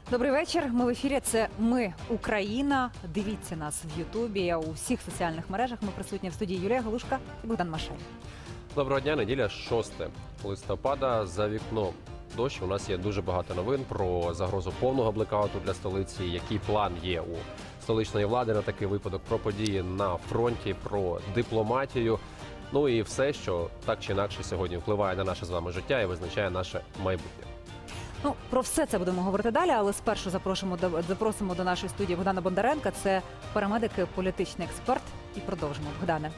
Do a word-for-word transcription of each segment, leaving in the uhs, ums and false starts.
Добрий вечір. Ми в ефірі. Це Ми Україна. Дивіться нас в Ютубі, у всіх соціальних мережах. Ми присутні в студії Юлія Галушка і Богдан Машай. Доброго дня. Неділя, шосте листопада. За вікном дощ. У нас є дуже багато новин про загрозу повного блекауту для столиці. Який план є у столичної влади на такий випадок, про події на фронті, про дипломатію. Ну і все, що так чи інакше сьогодні впливає на наше з вами життя і визначає наше майбутнє. Ну, про все це будемо говорити далі, але спершу запрошуємо до, запросимо до нашої студії Богдана Бондаренка. Це парамедик, політичний експерт. І продовжимо. Богдане.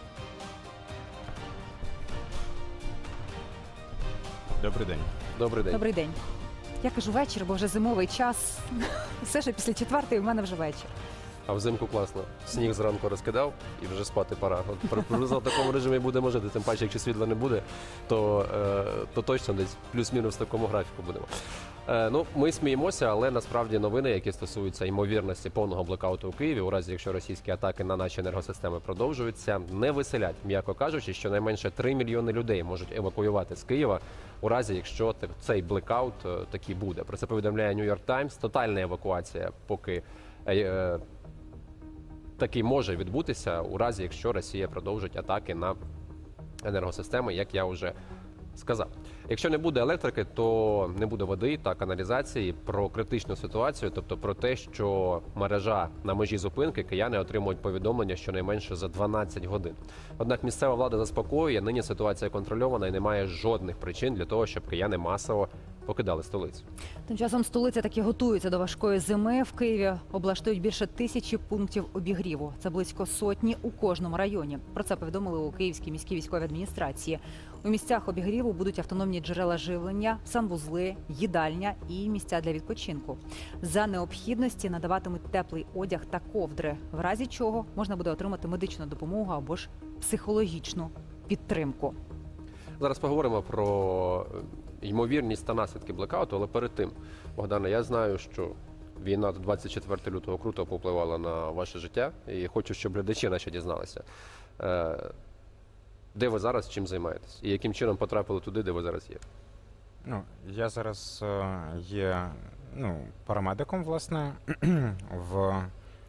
Добрий день. Добрий день. Добрий день. Я кажу вечір, бо вже зимовий час. Все ж після четвертої в мене вже вечір. А взимку класно. Сніг зранку розкидав і вже спати пора. От приблизно в такому режимі будемо жити. Тим паче, якщо світла не буде, то, е, то точно десь плюс-мінус в такому графіку будемо. Е, ну, ми сміємося, але насправді новини, які стосуються ймовірності повного блекауту у Києві, у разі якщо російські атаки на наші енергосистеми продовжуються, не веселять, м'яко кажучи, що найменше три мільйони людей можуть евакуювати з Києва у разі, якщо цей блекаут е, такий буде. Про це повідомляє New York Times. Тотальна евакуація поки е, е, таки може відбутися у разі, якщо Росія продовжить атаки на енергосистеми, як я вже сказав. Якщо не буде електрики, то не буде води та каналізації. Про критичну ситуацію, тобто про те, що мережа на межі зупинки, кияни отримують повідомлення щонайменше за дванадцять годин. Однак місцева влада заспокоює, нині ситуація контрольована і немає жодних причин для того, щоб кияни масово покидали столицю. Тим часом столиця таки готується до важкої зими. В Києві облаштують більше тисячі пунктів обігріву. Це близько сотні у кожному районі. Про це повідомили у Київській міській військовій адміністрації. У місцях обігріву будуть автономні джерела живлення, санвузли, їдальня і місця для відпочинку. За необхідності надаватимуть теплий одяг та ковдри, в разі чого можна буде отримати медичну допомогу або ж психологічну підтримку. Зараз поговоримо про ймовірність та наслідки блекауту, але перед тим, Богдане, я знаю, що війна двадцять четвертого лютого круто повпливала на ваше життя, і хочу, щоб глядачі наші дізналися. Де ви зараз, чим займаєтесь? І яким чином потрапили туди, де ви зараз є? Ну, я зараз е, є ну, парамедиком, власне. в...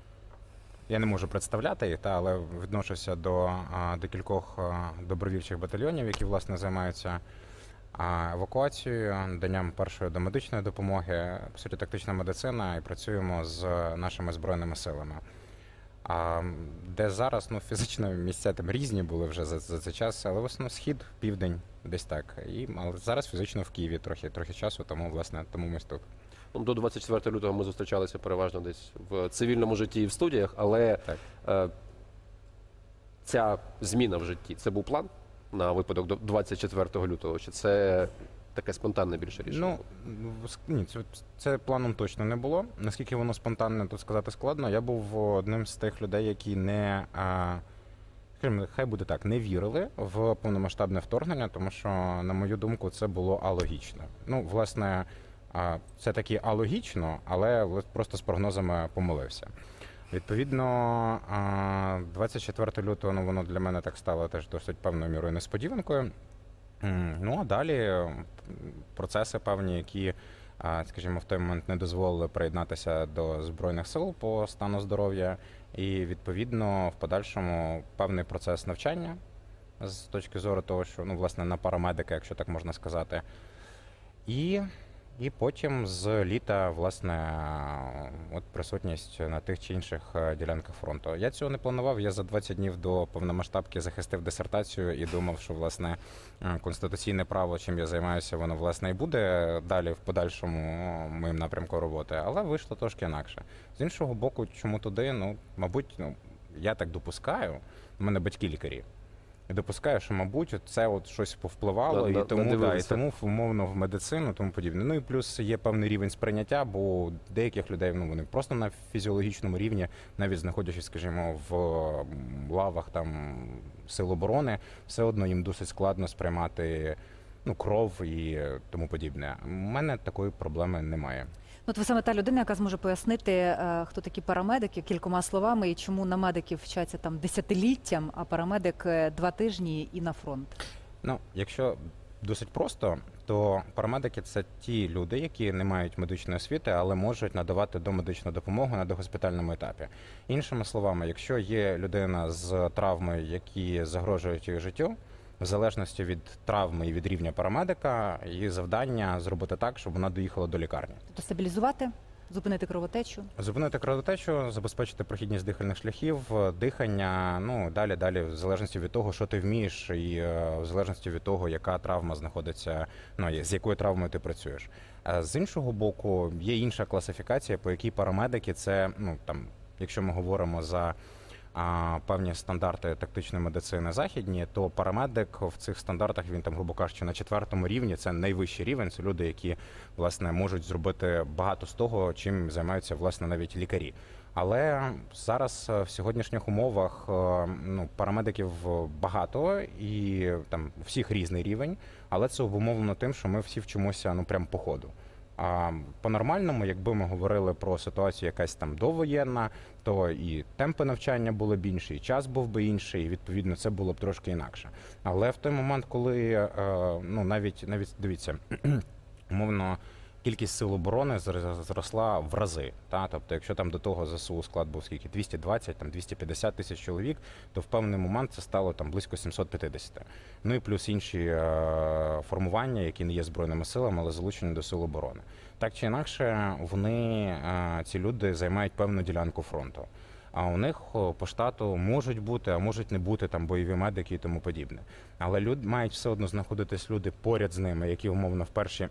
Я не можу представляти їх, та, але відношуся до а, декількох а, добровільчих батальйонів, які, власне, займаються а, евакуацією, наданням першої домедичної допомоги, по суті, тактична медицина, і працюємо з нашими Збройними силами. А де зараз, ну, фізично місця там різні були вже за, за цей час, але в основному схід, південь, десь так. І, але зараз фізично в Києві трохи, трохи часу, тому, власне, тому ми тут. До двадцять четвертого лютого ми зустрічалися переважно десь в цивільному житті і в студіях, але е, ця зміна в житті, це був план на випадок до двадцять четвертого лютого? Чи це таке спонтанне більше рішення? Ну, ні, це, це планом точно не було. Наскільки воно спонтанне, тут сказати складно. Я був одним з тих людей, які не, а, хай буде так, не вірили в повномасштабне вторгнення, тому що, на мою думку, це було алогічно. Ну, власне, це таки алогічно, але просто з прогнозами помилився. Відповідно, двадцять четвертого лютого, ну, воно для мене так стало теж досить певною мірою несподіванкою. Ну, а далі процеси певні, які, скажімо, в той момент не дозволили приєднатися до Збройних сил по стану здоров'я. І, відповідно, в подальшому певний процес навчання з точки зору того, що, ну, власне, на парамедика, якщо так можна сказати. І... І потім з літа, власне, от присутність на тих чи інших ділянках фронту. Я цього не планував, я за двадцять днів до повномасштабки захистив дисертацію і думав, що, власне, конституційне право, чим я займаюся, воно, власне, і буде далі в подальшому моїм напрямку роботи, але вийшло трошки інакше. З іншого боку, чому туди, ну, мабуть, ну, я так допускаю, у мене батьки лікарі. І допускаю, що, мабуть, це от щось повпливало, на, і, тому, да, і це. тому умовно в медицину, тому подібне. Ну і плюс є певний рівень сприйняття, бо деяких людей, ну, вони просто на фізіологічному рівні, навіть знаходячись, скажімо, в лавах там Сил оборони, все одно їм досить складно сприймати, ну, кров і тому подібне. У мене такої проблеми немає. От ви саме та людина, яка зможе пояснити, хто такі парамедики, кількома словами, і чому на медиків вчаться там десятиліттям, а парамедик два тижні і на фронт. Ну, якщо досить просто, то парамедики це ті люди, які не мають медичної освіти, але можуть надавати домедичну допомогу на догоспітальному етапі. Іншими словами, якщо є людина з травмою, які загрожують її життю, в залежності від травми і від рівня парамедика, її завдання зробити так, щоб вона доїхала до лікарні. Тобто стабілізувати, зупинити кровотечу. Зупинити кровотечу, забезпечити прохідність дихальних шляхів, дихання, ну далі, далі, в залежності від того, що ти вмієш, і е, в залежності від того, яка травма знаходиться, ну з якою травмою ти працюєш. А з іншого боку, є інша класифікація, по якій парамедики це, ну там, якщо ми говоримо за а, певні стандарти тактичної медицини західні, то парамедик в цих стандартах, він там, грубо кажучи, на четвертому рівні, це найвищий рівень, це люди, які, власне, можуть зробити багато з того, чим займаються, власне, навіть лікарі. Але зараз в сьогоднішніх умовах ну, парамедиків багато і там у всіх різний рівень, але це обумовлено тим, що ми всі вчимося, ну, прям по ходу. А по-нормальному, якби ми говорили про ситуацію якась там довоєнна, то і темпи навчання були б інші, і час був би інший, і відповідно це було б трошки інакше. Але в той момент, коли, ну навіть, навіть дивіться, умовно, кількість сил оборони зросла в рази. Та? Тобто, якщо там до того ЗСУ склад був скільки двісті двадцять, там двісті п'ятдесят тисяч чоловік, то в певний момент це стало там близько сімсот п'ятдесят. Ну і плюс інші е, формування, які не є збройними силами, але залучені до сил оборони. Так чи інакше, вони, е, ці люди займають певну ділянку фронту. А у них по штату можуть бути, а можуть не бути там бойові медики і тому подібне. Але люд, мають все одно знаходитись люди поряд з ними, які умовно в перші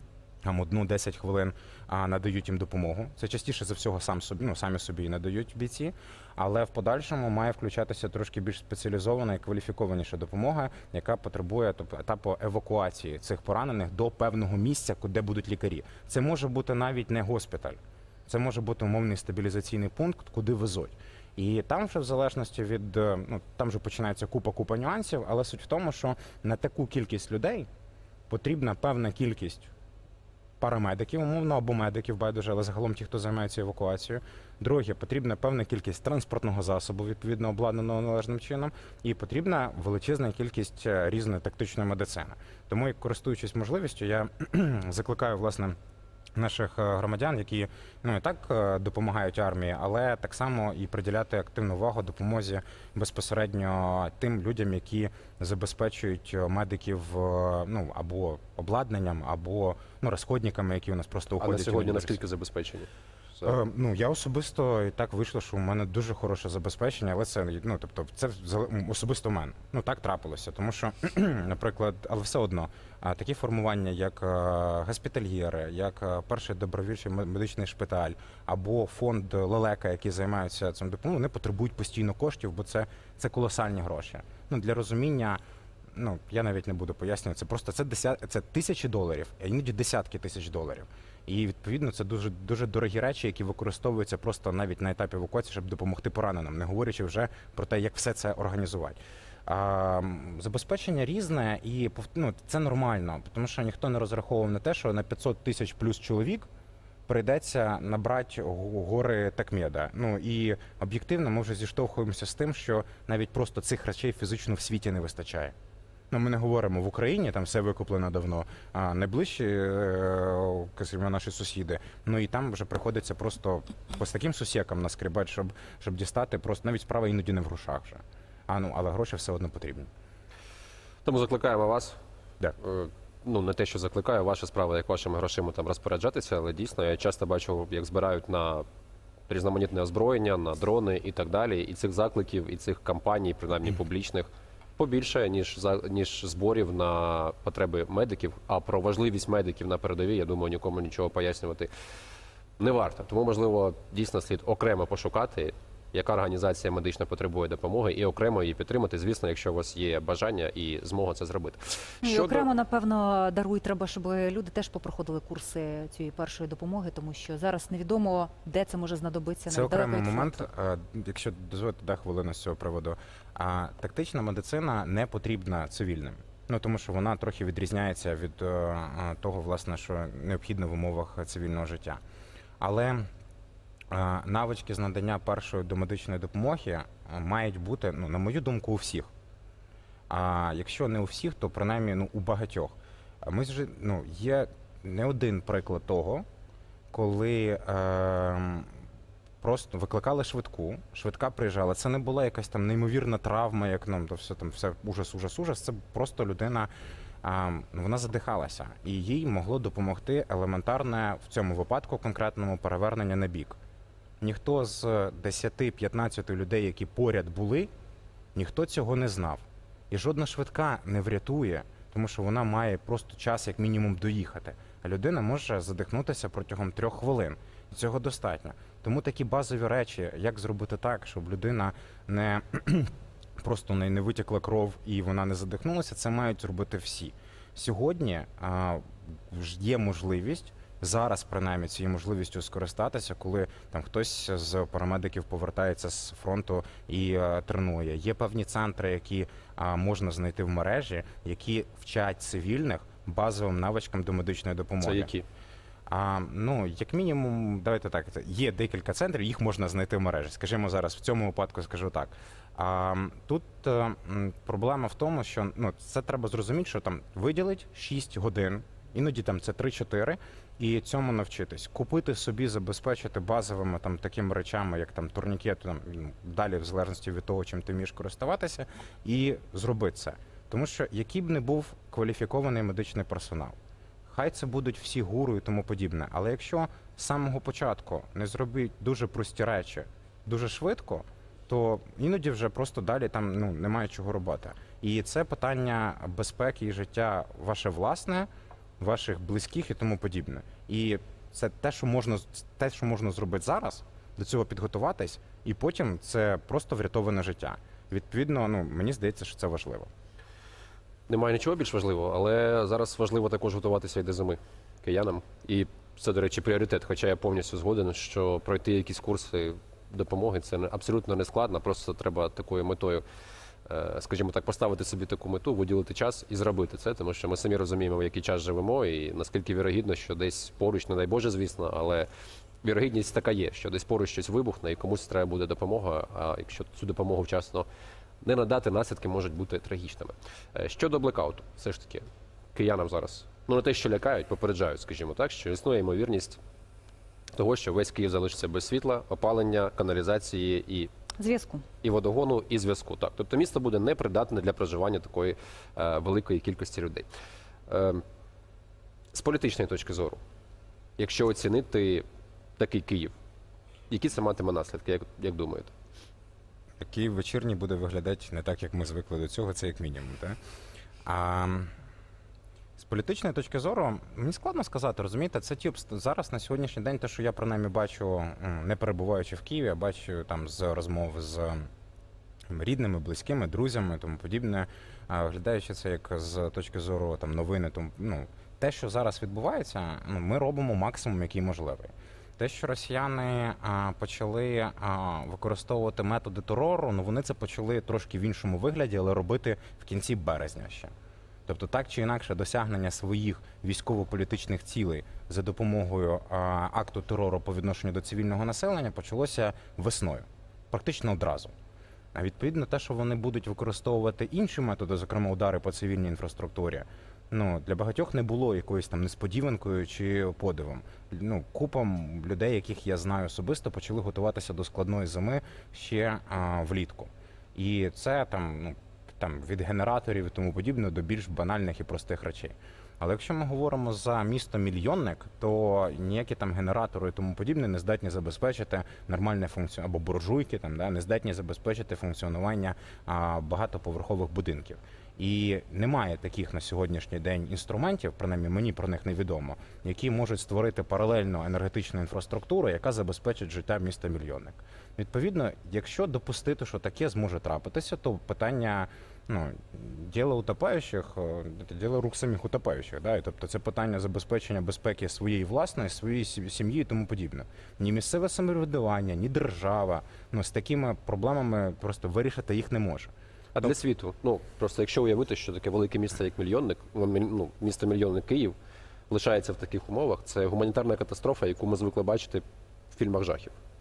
там одну-десять хвилин а, надають їм допомогу. Це частіше за всього сам собі, ну, самі собі і надають бійці, але в подальшому має включатися трошки більш спеціалізована і кваліфікованіша допомога, яка потребує тобто, етапу евакуації цих поранених до певного місця, де будуть лікарі. Це може бути навіть не госпіталь, це може бути умовний стабілізаційний пункт, куди везуть. І там вже в залежності від, ну, там вже починається купа-купа нюансів, але суть в тому, що на таку кількість людей потрібна певна кількість парамедиків, умовно, або медиків, байдуже, але загалом ті, хто займається евакуацією. Друге, потрібна певна кількість транспортного засобу, відповідно обладнаного належним чином, і потрібна величезна кількість різної тактичної медицини. Тому, користуючись можливістю, я закликаю, власне, наших громадян, які ну і так допомагають армії, але так само і приділяти активну увагу допомозі безпосередньо тим людям, які забезпечують медиків ну або обладнанням, або ну розходниками, які у нас просто уходять. А на сьогодні наскільки забезпечені? Е, ну я особисто і так вийшло, що у мене дуже хороше забезпечення, але це ну тобто це особисто в мене. Ну так трапилося, тому що, наприклад, але все одно такі формування, як госпітальєри, як перший добровільчий медичний шпиталь або фонд Лелека, які займаються цим допомогою, вони потребують постійно коштів, бо це це колосальні гроші. Ну для розуміння. Ну, я навіть не буду пояснювати, це просто це десят, це тисячі доларів, а іноді десятки тисяч доларів. І відповідно це дуже дуже дорогі речі, які використовуються просто навіть на етапі евакуації, щоб допомогти пораненим, не говорячи вже про те, як все це організувати. А, забезпечення різне і ну, це нормально, тому що ніхто не розраховував на те, що на п'ятсот тисяч плюс чоловік прийдеться набрати гори такмеда. Ну і об'єктивно ми вже зіштовхуємося з тим, що навіть просто цих речей фізично в світі не вистачає. Ну, ми не говоримо в Україні, там все викуплено давно, а найближчі, скажімо, наші сусіди. Ну і там вже приходиться просто з таким сусікам наскрібати, щоб, щоб дістати, просто навіть справа іноді не в грошах вже. А, ну, але гроші все одно потрібні. Тому закликаємо вас. Да. Ну, не те, що закликаю, ваша справа, як вашими грошима там розпоряджатися, але дійсно я часто бачу, як збирають на різноманітне озброєння, на дрони і так далі. І цих закликів, і цих кампаній, принаймні публічних, побільше, ніж, ніж зборів на потреби медиків. А про важливість медиків на передовій, я думаю, нікому нічого пояснювати не варто. Тому, можливо, дійсно слід окремо пошукати, яка організація медична потребує допомоги, і окремо її підтримати, звісно, якщо у вас є бажання і змога це зробити. І Щодо... окремо, напевно, даруй, треба, щоб люди теж попроходили курси цієї першої допомоги, тому що зараз невідомо, де це може знадобитися. Це окремий момент, якщо дозволите да, хвилину з цього приводу. А тактична медицина не потрібна цивільним. Ну, тому що вона трохи відрізняється від а, того, власне, що необхідно в умовах цивільного життя. Але навички з надання першої домедичної допомоги мають бути, ну, на мою думку, у всіх. А якщо не у всіх, то принаймні ну, у багатьох. А ми вже, ну, є не один приклад того, коли е, просто викликали швидку, швидка приїжджала. Це не була якась там неймовірна травма, як нам то все там все ужас, ужас, ужас. Це просто людина, е, вона задихалася, і їй могло допомогти елементарне в цьому випадку конкретному перевернення на бік. Ніхто з десяти-п'ятнадцяти людей, які поряд були, ніхто цього не знав. І жодна швидка не врятує, тому що вона має просто час як мінімум доїхати. А людина може задихнутися протягом трьох хвилин. І цього достатньо. Тому такі базові речі, як зробити так, щоб людина не просто не, не витікла кров і вона не задихнулася, це мають робити всі. Сьогодні а, є можливість, зараз принаймні цією можливістю скористатися, коли там хтось з парамедиків повертається з фронту і а, тренує. Є певні центри, які а, можна знайти в мережі, які вчать цивільних базовим навичкам до медичної допомоги. Це які? А, ну, як мінімум, давайте так, є декілька центрів, їх можна знайти в мережі. Скажімо зараз, в цьому випадку скажу так. А, тут а, м, проблема в тому, що ну, це треба зрозуміти, що там виділить шість годин, іноді там це три-чотири, і цьому навчитись. Купити собі, забезпечити базовими там такими речами, як там турнікет, там, ну, далі в залежності від того, чим ти вмієш користуватися, і зробити це. Тому що який б не був кваліфікований медичний персонал, хай це будуть всі гуру і тому подібне, але якщо з самого початку не зробити дуже прості речі дуже швидко, то іноді вже просто далі там ну, немає чого робити. І це питання безпеки і життя ваше власне, ваших близьких і тому подібне. І це те, що можна, те, що можна зробити зараз, до цього підготуватись, і потім це просто врятоване життя. Відповідно, ну, мені здається, що це важливо. Немає нічого більш важливого, але зараз важливо також готуватися і до зими киянам. І це, до речі, пріоритет. Хоча я повністю згоден, що пройти якісь курси допомоги це не- абсолютно не складно, просто треба такою метою, е, скажімо так, поставити собі таку мету, виділити час і зробити це, тому що ми самі розуміємо, в який час живемо, і наскільки вірогідно, що десь поруч, не дай Боже, звісно, але вірогідність така є, що десь поруч щось вибухне і комусь треба буде допомога, а якщо цю допомогу вчасно не надати, наслідки можуть бути трагічними. Е, Щодо блекауту, все ж таки, киянам зараз, ну не те, що лякають, попереджають, скажімо так, що існує ймовірність того, що весь Київ залишиться без світла, опалення, каналізації і, Зв'язку. і водогону, і зв'язку. Так, тобто місто буде непридатне для проживання такої е, великої кількості людей. Е, з політичної точки зору, якщо оцінити такий Київ, які це матиме наслідки, як, як думаєте? Київ вечірній буде виглядати не так, як ми звикли до цього, це як мінімум. Так? А з політичної точки зору, мені складно сказати, розумієте, це ті обст- зараз на сьогоднішній день, те, що я принаймні бачу, м, не перебуваючи в Києві, а бачу там з розмов з м, рідними, близькими, друзями, тому подібне, а виглядаючи це як з точки зору там новини, тому ну те, що зараз відбувається, ну ми робимо максимум, який можливий. Те, що росіяни а, почали а, використовувати методи терору, ну вони це почали трошки в іншому вигляді, але робити в кінці березня ще. Тобто так чи інакше досягнення своїх військово-політичних цілей за допомогою а, акту терору по відношенню до цивільного населення почалося весною, практично одразу. А відповідно те, що вони будуть використовувати інші методи, зокрема удари по цивільній інфраструктурі, ну, для багатьох не було якоюсь там несподіванкою чи подивом. Ну, купа людей, яких я знаю особисто, почали готуватися до складної зими ще а, влітку. І це там, ну, там від генераторів і тому подібне до більш банальних і простих речей. Але якщо ми говоримо за місто-мільйонник, то ніякі там генератори і тому подібне не здатні забезпечити нормальне функціонування, або буржуйки там, да, не здатні забезпечити функціонування а, багатоповерхових будинків. І немає таких на сьогоднішній день інструментів, принаймні мені про них невідомо, які можуть створити паралельну енергетичну інфраструктуру, яка забезпечить життя міста-мільйонник. Відповідно, якщо допустити, що таке зможе трапитися, то питання, ну, діло утопаючих, це діло рук самих утопаючих. Да? І, тобто це питання забезпечення безпеки своєї власної, своєї сім'ї і тому подібне. Ні місцеве самоврядування, ні держава, ну, з такими проблемами просто вирішити їх не може. А для світу, ну просто якщо уявити, що таке велике місто, як мільйонник, ну, місто мільйонник Київ, лишається в таких умовах, це гуманітарна катастрофа, яку ми звикли бачити в фільмах жахів.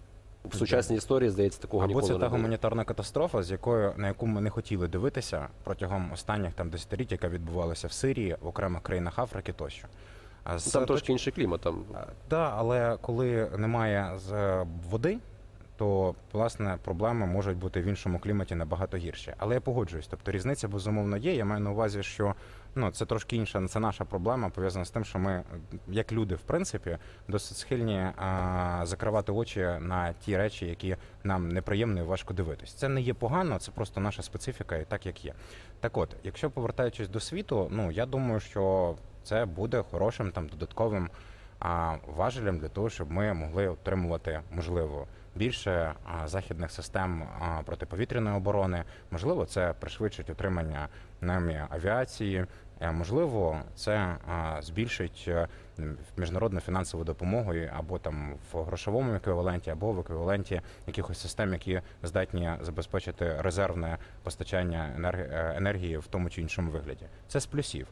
В сучасній історії, здається, такого Або ніколи це не та було. гуманітарна катастрофа, з якою на яку ми не хотіли дивитися протягом останніх там десятиліть, яка відбувалася в Сирії, в окремих країнах Африки тощо. А з Там точ- трошки інший клімат. Там Так, да, але коли немає з води, то власне проблеми можуть бути в іншому кліматі набагато гірші. Але я погоджуюсь, тобто різниця безумовно є. Я маю на увазі, що ну це трошки інша, це наша проблема, пов'язана з тим, що ми, як люди, в принципі, досить схильні а, закривати очі на ті речі, які нам неприємно і важко дивитись. Це не є погано, це просто наша специфіка і так як є. Так от, якщо повертаючись до світу, ну я думаю, що це буде хорошим там додатковим а, важелем для того, щоб ми могли отримувати, можливо, більше а, західних систем а, протиповітряної оборони. Можливо, це пришвидшить отримання нами авіації. Е, Можливо, це а, збільшить е, міжнародну фінансову допомогу і або там в грошовому еквіваленті, або в еквіваленті якихось систем, які здатні забезпечити резервне постачання енерг- е, енергії в тому чи іншому вигляді. Це з плюсів.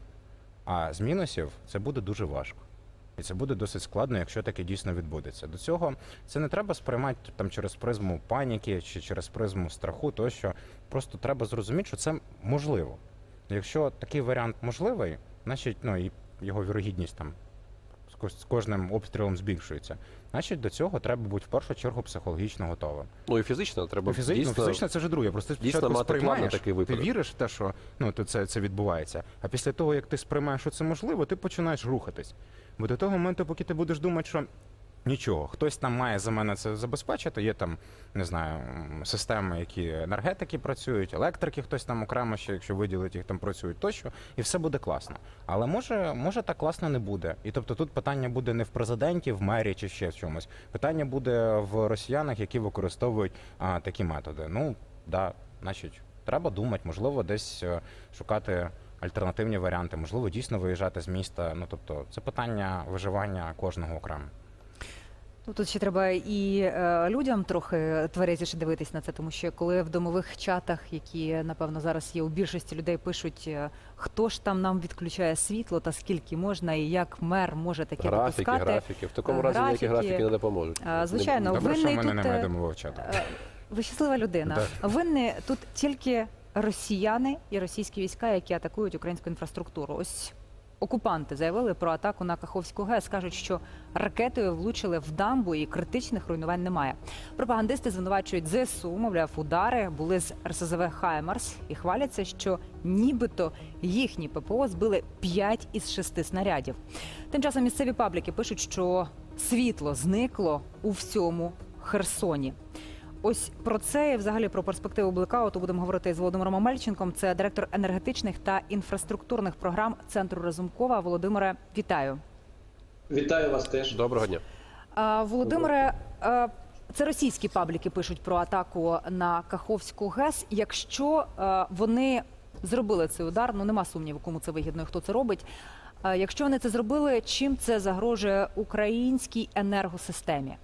А з мінусів це буде дуже важко. І це буде досить складно, якщо таке дійсно відбудеться. До цього це не треба сприймати там через призму паніки чи через призму страху, тощо просто треба зрозуміти, що це можливо. Якщо такий варіант можливий, значить ну, і його вірогідність там з кож- з кожним обстрілом збільшується. Значить, до цього треба бути в першу чергу психологічно готовим. ну і фізично треба Ну, фізично, дійсно, фізично це вже друге. Просто ти дійсно спочатку мати план на сприймаєш, такий ти випадок. віриш в те, що ну, то це, це відбувається. А після того, як ти сприймаєш, що це можливо, ти починаєш рухатись. Бо до того моменту, поки ти будеш думати, що нічого, хтось там має за мене це забезпечити, є там, не знаю, м, системи, які енергетики працюють, електрики хтось там окремо ще, якщо виділить їх, там працюють тощо, і все буде класно. Але може, може так класно не буде. І тобто тут питання буде не в президенті, в мері чи ще в чомусь. Питання буде в росіянах, які використовують а, такі методи. Ну, да, значить, треба думати, можливо, десь е, шукати альтернативні варіанти, можливо, дійсно виїжджати з міста. Ну, тобто, це питання виживання кожного окремо. Ну, тут ще треба і е, людям трохи тверезіше дивитись на це, тому що коли в домових чатах, які напевно зараз є у більшості людей, пишуть, е, хто ж там нам відключає світло та скільки можна, і як мер може таке графіки, допускати. графіки. В такому Е, разі ніякі графіки. графіки не допоможуть. Е, звичайно, Не- Добре, що в винний мене тут, немає е, домового чату. Е, Ви щаслива людина. Винні тут тільки росіяни і російські війська, які атакують українську інфраструктуру. Ось окупанти заявили про атаку на Каховську ГЕС. Кажуть, що ракетою влучили в дамбу і критичних руйнувань немає. Пропагандисти звинувачують ЗСУ, мовляв, удари були з ер ес зе ве «Хаймарс» і хваляться, що нібито їхні ППО збили п'ять із шести снарядів. Тим часом місцеві пабліки пишуть, що світло зникло у всьому Херсоні. Ось про це і взагалі про перспективу блекауту будемо говорити з Володимиром Омельченком. Це директор енергетичних та інфраструктурних програм Центру Разумкова. Володимире, вітаю. Вітаю вас теж. Доброго дня. А, Володимире, а, це російські пабліки пишуть про атаку на Каховську ГЕС. Якщо а, вони зробили цей удар, ну нема сумніву, кому це вигідно і хто це робить. А, якщо вони це зробили, чим це загрожує українській енергосистемі?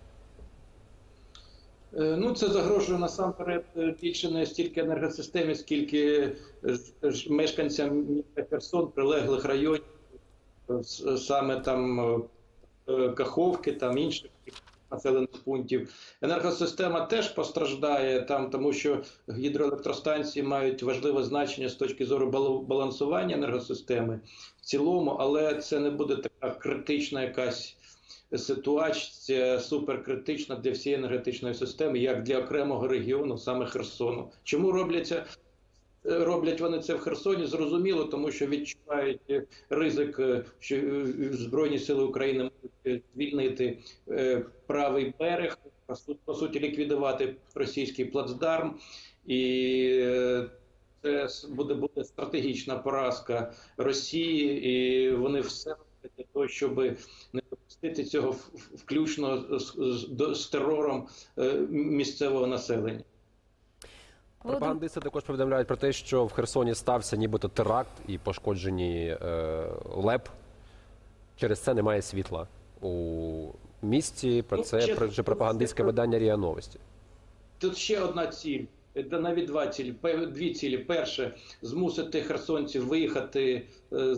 Ну, це загрожує насамперед більше не стільки енергосистемі, скільки ж мешканцям міста Херсон, прилеглих районів, саме там Каховки, там інших населених пунктів. Енергосистема теж постраждає там, тому що гідроелектростанції мають важливе значення з точки зору балансування енергосистеми в цілому, але це не буде така критична якась ситуація, суперкритична для всієї енергетичної системи, як для окремого регіону, саме Херсону. Чому робляться Роблять вони це в Херсоні, зрозуміло, тому що відчувають ризик, що Збройні сили України можуть звільнити правий берег, по суті ліквідувати російський плацдарм, і це буде, буде стратегічна поразка Росії, і вони все роблять для того, щоб не допустити цього, включно з, з, з терором місцевого населення. Пропагандисти також повідомляють про те, що в Херсоні стався нібито теракт і пошкоджені е, ЛЕП. Через це немає світла у місті. Про це Ну, вже пропагандистське видання РІА Новості. Тут ще одна ціль, навіть два цілі. Дві цілі. Перше, змусити херсонців виїхати,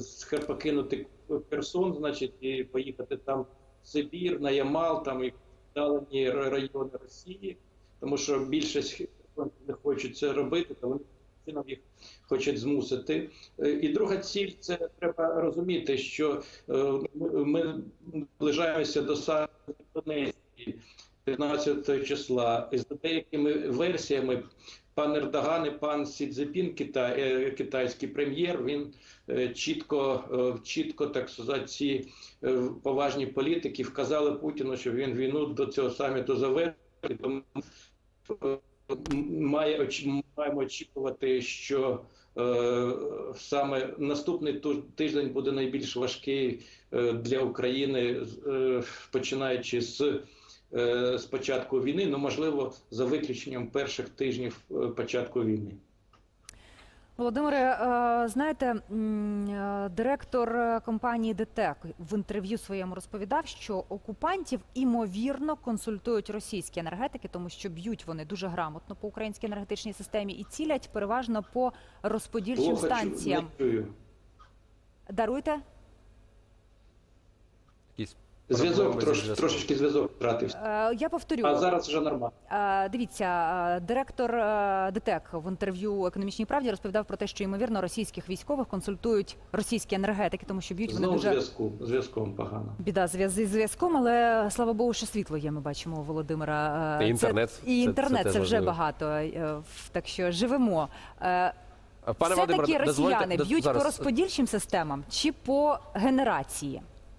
покинути Херсон, значить, і поїхати там в Сибір, на Ямал, там і віддалені райони Росії, тому що більшість не хочуть це робити, то вони чином їх хочуть змусити. І друга ціль – це треба розуміти, що ми наближаємося до саміту Донецької п'ятнадцятого числа. І за деякими версіями пан Ердоган і пан Сі Цзіньпін, Китай, китайський прем'єр, він чітко, чітко, так сказати, ці поважні політики вказали Путіну, що він війну до цього саміту завершить. Тому має, маємо очікувати, що е, саме наступний тиждень буде найбільш важкий е, для України, е, починаючи з, е, з початку війни, ну, можливо, за виключенням перших тижнів е, початку війни. Володимире, знаєте, директор компанії ДТЕК в інтерв'ю своєму розповідав, що окупантів імовірно консультують російські енергетики, тому що б'ють вони дуже грамотно по українській енергетичній системі і цілять переважно по розподільчим Плохо станціям. чую. Даруйте? Якісь Зв'язок, проблеми зі трош, зв'язком. трошечки зв'язок втратився. Е, Я повторю. А зараз вже нормально. Е, Дивіться, е, директор е, ДТЕК в інтерв'ю «Економічній правді» розповідав про те, що, ймовірно, російських військових консультують російські енергетики, тому що б'ють вони Знову дуже... зв'язку, зв'язком погано. Біда зв'язи з зв'язком, але, слава Богу, що світло є, ми бачимо у Володимира. І інтернет. Це, і інтернет, це це, теж вже важливо. багато, е, так що живемо. Е, Пане Володимире, Все-таки дозвольте- росіяни доз- б'ють зараз- по розподільчим системам чи по генерації?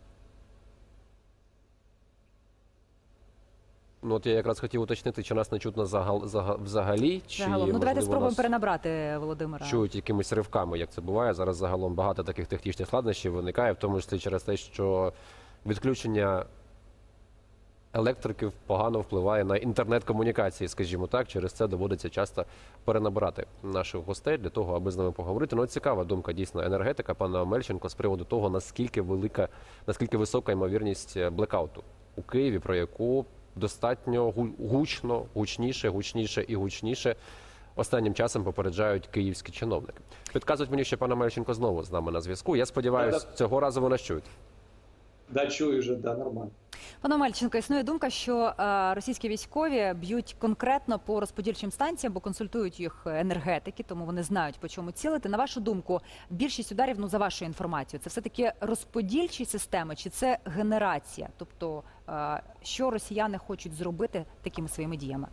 Ну, от я якраз хотів уточнити, чи нас не чутно загал, зага- взагалі, чи, Загалом. Ну, давайте можливо, спробуємо нас перенабрати Володимира. чують якимись ривками, як це буває. Зараз загалом багато таких технічних складнощів виникає, в тому числі через те, що відключення електриків погано впливає на інтернет-комунікації, скажімо так. Через це доводиться часто перенабирати наших гостей для того, аби з ними поговорити. Ну, от цікава думка, дійсно, енергетика пана Омельченко з приводу того, наскільки велика, наскільки висока ймовірність блекауту у Києві, про яку достатньо гу- гучно, гучніше, гучніше і гучніше останнім часом попереджають київські чиновники. Підказують мені, що пан Омельченко знову з нами на зв'язку. Я сподіваюся, Да-да. цього разу ви нас чуєте. Да, чую вже, да, нормально. Пане Омельченко, існує думка, що е, російські військові б'ють конкретно по розподільчим станціям, бо консультують їх енергетики, тому вони знають, по чому цілити. На вашу думку, більшість ударів, ну, за вашою інформацією, це все-таки розподільчі системи чи це генерація? Тобто, е, що росіяни хочуть зробити такими своїми діями?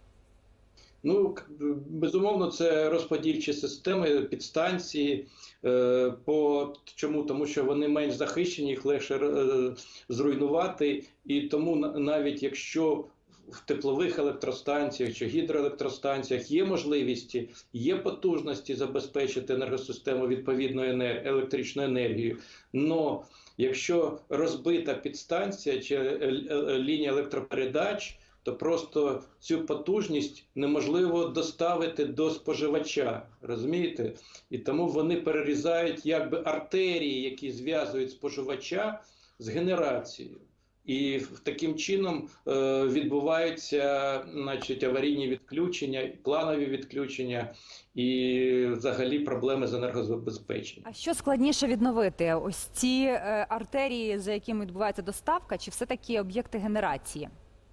Ну, к- безумовно, це розподільчі системи, підстанції. Е, по чому? Тому що вони менш захищені, їх легше е, зруйнувати. І тому на- навіть якщо в теплових електростанціях чи гідроелектростанціях є можливості, є потужності забезпечити енергосистему відповідною енер- електричною енергією, но якщо розбита підстанція чи е- е- лінія електропередач, то просто цю потужність неможливо доставити до споживача, розумієте? І тому вони перерізають якби артерії, які зв'язують споживача з генерацією. І в- таким чином е, відбуваються, значить, аварійні відключення, планові відключення і взагалі проблеми з енергозабезпеченням. А що складніше відновити? Ось ці е, артерії, за якими відбувається доставка, чи все-таки об'єкти генерації?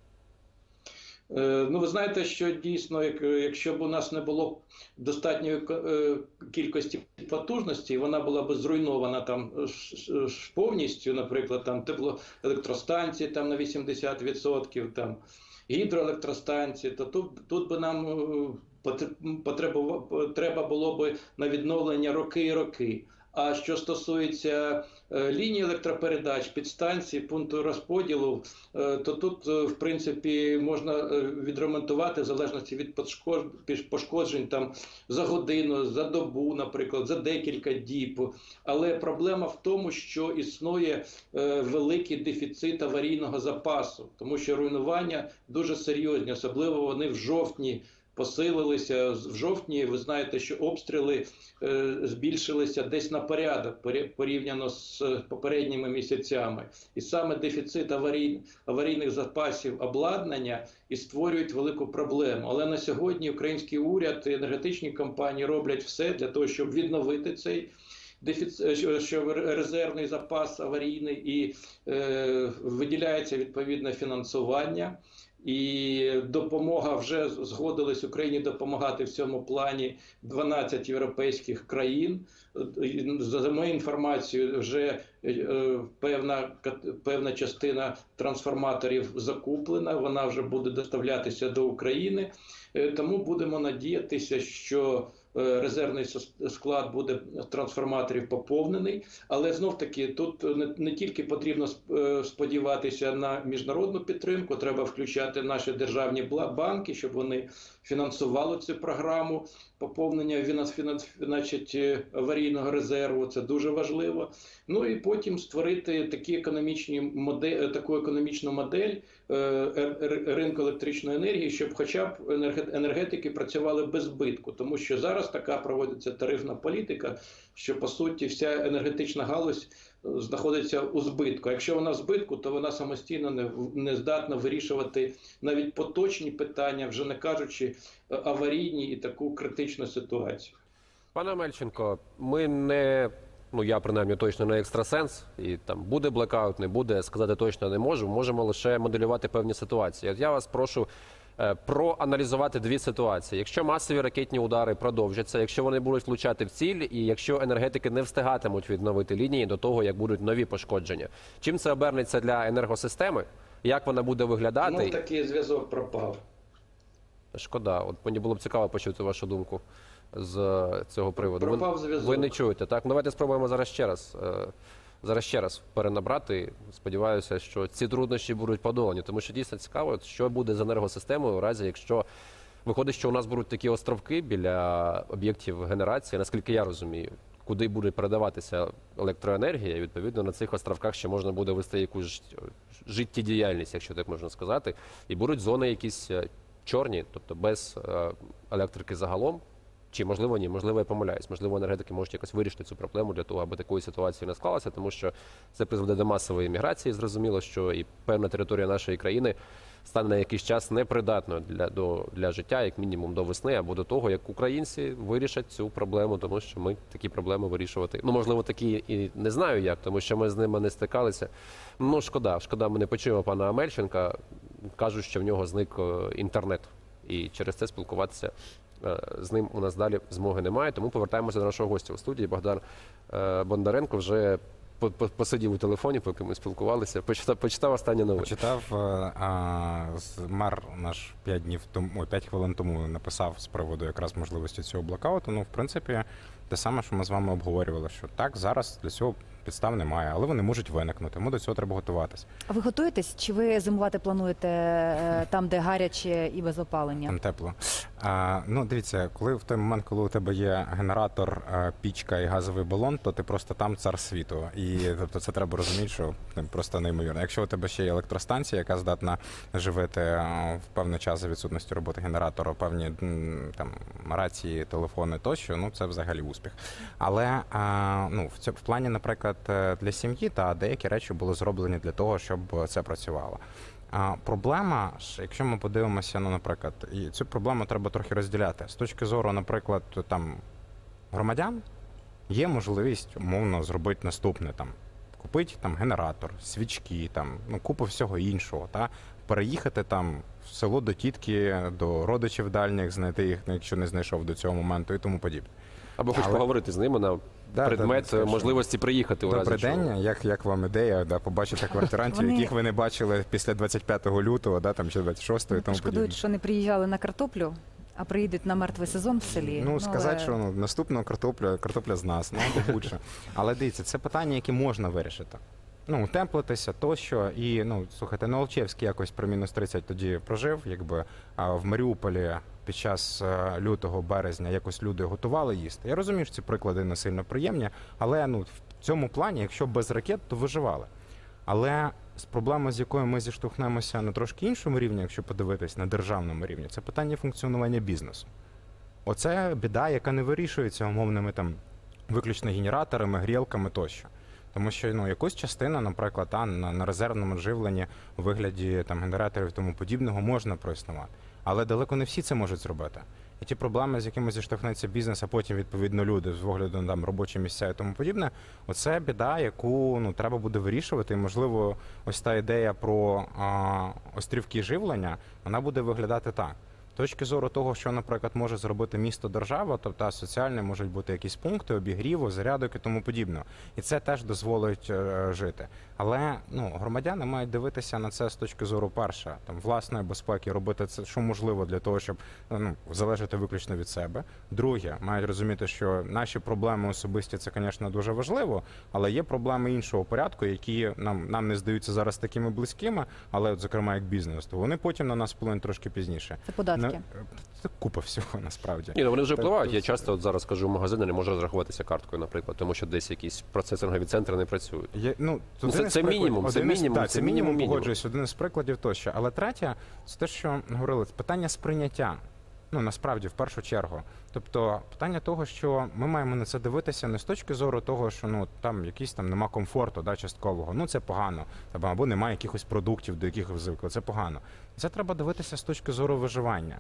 Е, Ну, ви знаєте, що дійсно, як- якщо б у нас не було достатньої е, кількості потужності, вона була б зруйнована там ш- ш- ш- повністю, наприклад, там теплоелектростанції там на вісімдесят відсотків, там гідроелектростанції, то тут, тут би нам е, потр- потребува- треба було б на відновлення роки і роки. А що стосується е, лінії електропередач, підстанцій, пункту розподілу, е, то тут, е, в принципі, можна е, відремонтувати в залежності від пошкод- піш- пошкоджень там за годину, за добу, наприклад, за декілька діб. Але проблема в тому, що існує е, великий дефіцит аварійного запасу, тому що руйнування дуже серйозні, особливо вони в жовтні посилилися. В жовтні ви знаєте, що обстріли е, збільшилися десь на порядок порі- порівняно з попередніми місяцями. І саме дефіцит аварій, аварійних запасів обладнання і створюють велику проблему. Але на сьогодні український уряд і енергетичні компанії роблять все для того, щоб відновити цей дефіцит, що, що резервний запас аварійний і е, виділяється відповідне фінансування. І допомога вже згодились Україні допомагати в цьому плані дванадцять європейських країн. За моєю інформацією, вже е, певна, певна частина трансформаторів закуплена, вона вже буде доставлятися до України. Е, тому будемо надіятися, що резервний склад буде трансформаторів поповнений, але знов-таки тут не, не тільки потрібно сподіватися на міжнародну підтримку, треба включати наші державні банки, щоб вони фінансували цю програму поповнення значить, аварійного резерву, це дуже важливо. Ну і потім створити такі економічні модель, таку економічну модель ринку електричної енергії, щоб хоча б енергетики працювали без збитку, тому що зараз така проводиться тарифна політика, що по суті вся енергетична галузь знаходиться у збитку. Якщо вона в збитку, то вона самостійно не, не здатна вирішувати навіть поточні питання, вже не кажучи аварійні і таку критичну ситуацію. Пане Омельченко, ми не, ну я принаймні точно не екстрасенс, і там буде блекаут, не буде, сказати точно не можу, можемо лише моделювати певні ситуації. От я вас прошу проаналізувати дві ситуації. Якщо масові ракетні удари продовжаться, якщо вони будуть влучати в ціль, і якщо енергетики не встигатимуть відновити лінії до того, як будуть нові пошкодження. Чим це обернеться для енергосистеми? Як вона буде виглядати? Ну, такий зв'язок пропав. Шкода. От мені було б цікаво почути вашу думку з цього приводу. Пропав зв'язок. Ви не чуєте, так? Ну, давайте спробуємо зараз ще раз. Зараз ще раз перенабрати. Сподіваюся, що ці труднощі будуть подолані, тому що дійсно цікаво, що буде з енергосистемою у разі, якщо виходить, що у нас будуть такі островки біля об'єктів генерації, наскільки я розумію, куди буде передаватися електроенергія, і відповідно на цих островках ще можна буде вести якусь життєдіяльність, якщо так можна сказати, і будуть зони якісь чорні, тобто без електрики загалом. Чи, можливо, ні, можливо, я помиляюсь. Можливо, енергетики можуть якось вирішити цю проблему для того, аби такої ситуації не склалося, тому що це призведе до масової міграції. Зрозуміло, що і певна територія нашої країни стане на якийсь час непридатною для, до, для життя, як мінімум до весни, або до того, як українці вирішать цю проблему, тому що ми такі проблеми вирішувати, ну, можливо, такі і не знаю як, тому що ми з ними не стикалися. Ну, шкода, шкода, ми не почуємо пана Омельченка. Кажуть, що в нього зник інтернет, і через це спілкуватися з ним у нас далі змоги немає, тому повертаємося до нашого гостя у студії. Богдан Бондаренко вже посидів у телефоні, поки ми спілкувалися. Почитав, почитав останні новини. Почитав, а, мер наш п'ять днів тому, ой, п'ять хвилин тому написав з приводу якраз можливості цього блокауту. Ну, в принципі, те саме, що ми з вами обговорювали, що так, зараз для цього підстав немає, але вони можуть виникнути, тому до цього треба готуватись. А ви готуєтесь? Чи ви зимувати плануєте там, де гаряче і без опалення? Там тепло. А, ну, дивіться, коли в той момент, коли у тебе є генератор, пічка і газовий балон, то ти просто там цар світу. І тобто це треба розуміти, що просто неймовірно. Якщо у тебе ще є електростанція, яка здатна живити в певний час за відсутності роботи генератора, певні там рації, телефони тощо, ну це взагалі успіх. Але а, ну, в, цьому, в плані, наприклад, для сім'ї, та деякі речі були зроблені для того, щоб це працювало. А проблема, якщо ми подивимося, ну, наприклад, і цю проблему треба трохи розділяти. З точки зору, наприклад, там громадян є можливість умовно зробити наступне, там купити там генератор, свічки, там ну купу всього іншого, та переїхати там в село до тітки, до родичів дальніх, знайти їх, якщо не знайшов до цього моменту, і тому подібне. Або хоч Але... поговорити з ними на да, предмет да, можливості приїхати у разі Добрий чого. день, як, як вам ідея, да, побачити квартирантів, Вони... яких ви не бачили після двадцять п'ятого лютого, да, там, чи двадцять шостого і тому подібне. Шкодують, що не приїжджали на картоплю, а приїдуть на мертвий сезон в селі. Ну, сказати, але... що ну, наступного картопля, картопля з нас, ну, або будь-що. Але дивіться, це питання, які можна вирішити. Ну, утеплитися тощо. І, ну, слухайте, на Олчевській якось при мінус тридцять тоді прожив, якби, а в Маріуполі під час лютого, березня якось люди готували їсти. Я розумію, що ці приклади не сильно приємні, але, ну, в цьому плані, якщо без ракет, то виживали. Але з проблемою, з якою ми зіштовхнемося на трошки іншому рівні, якщо подивитись на державному рівні, це питання функціонування бізнесу. Оце біда, яка не вирішується умовними там виключно генераторами, грілками тощо. Тому що ну, якусь частину, наприклад, та, на, на резервному живленні у вигляді там, генераторів і тому подібного можна проіснувати. Але далеко не всі це можуть зробити. І ті проблеми, з якими зіштовхнеться бізнес, а потім, відповідно, люди з огляду на там, робочі місця і тому подібне, оце біда, яку ну, треба буде вирішувати. І, можливо, ось та ідея про а, острівки живлення, вона буде виглядати так. З точки зору того, що, наприклад, може зробити місто-держава, тобто соціальні можуть бути якісь пункти, обігріву, зарядок і тому подібне. І це теж дозволить е, жити. Але ну, громадяни мають дивитися на це з точки зору, перше, там, власної безпеки, робити це, що можливо для того, щоб ну, залежати виключно від себе. Друге, мають розуміти, що наші проблеми особисті, це, звісно, дуже важливо, але є проблеми іншого порядку, які нам, нам не здаються зараз такими близькими, але, от, зокрема, як бізнес, то вони потім на нас вплинуть трошки пізніше. Це податки. Це купа всього, насправді. Ні, ну вони вже Так, впливають. то Я це- часто от зараз кажу в магазини, не можу розрахуватися карткою, наприклад, тому що десь якісь процесингові центри не працюють. Є, ну, Ну, це- один із це приклад- мінімум, це один із- мінімум, да, це це мінімум, мінімум, мінімум. погоджуюсь, один із прикладів тощо. Але третє, це те, що говорили, це питання сприйняття. Ну, насправді, в першу чергу. Тобто, питання того, що ми маємо на це дивитися не з точки зору того, що ну там якийсь там нема комфорту, да, часткового. Ну це погано. Або, або немає якихось продуктів, до яких ви звикли. Це погано. Це треба дивитися з точки зору виживання.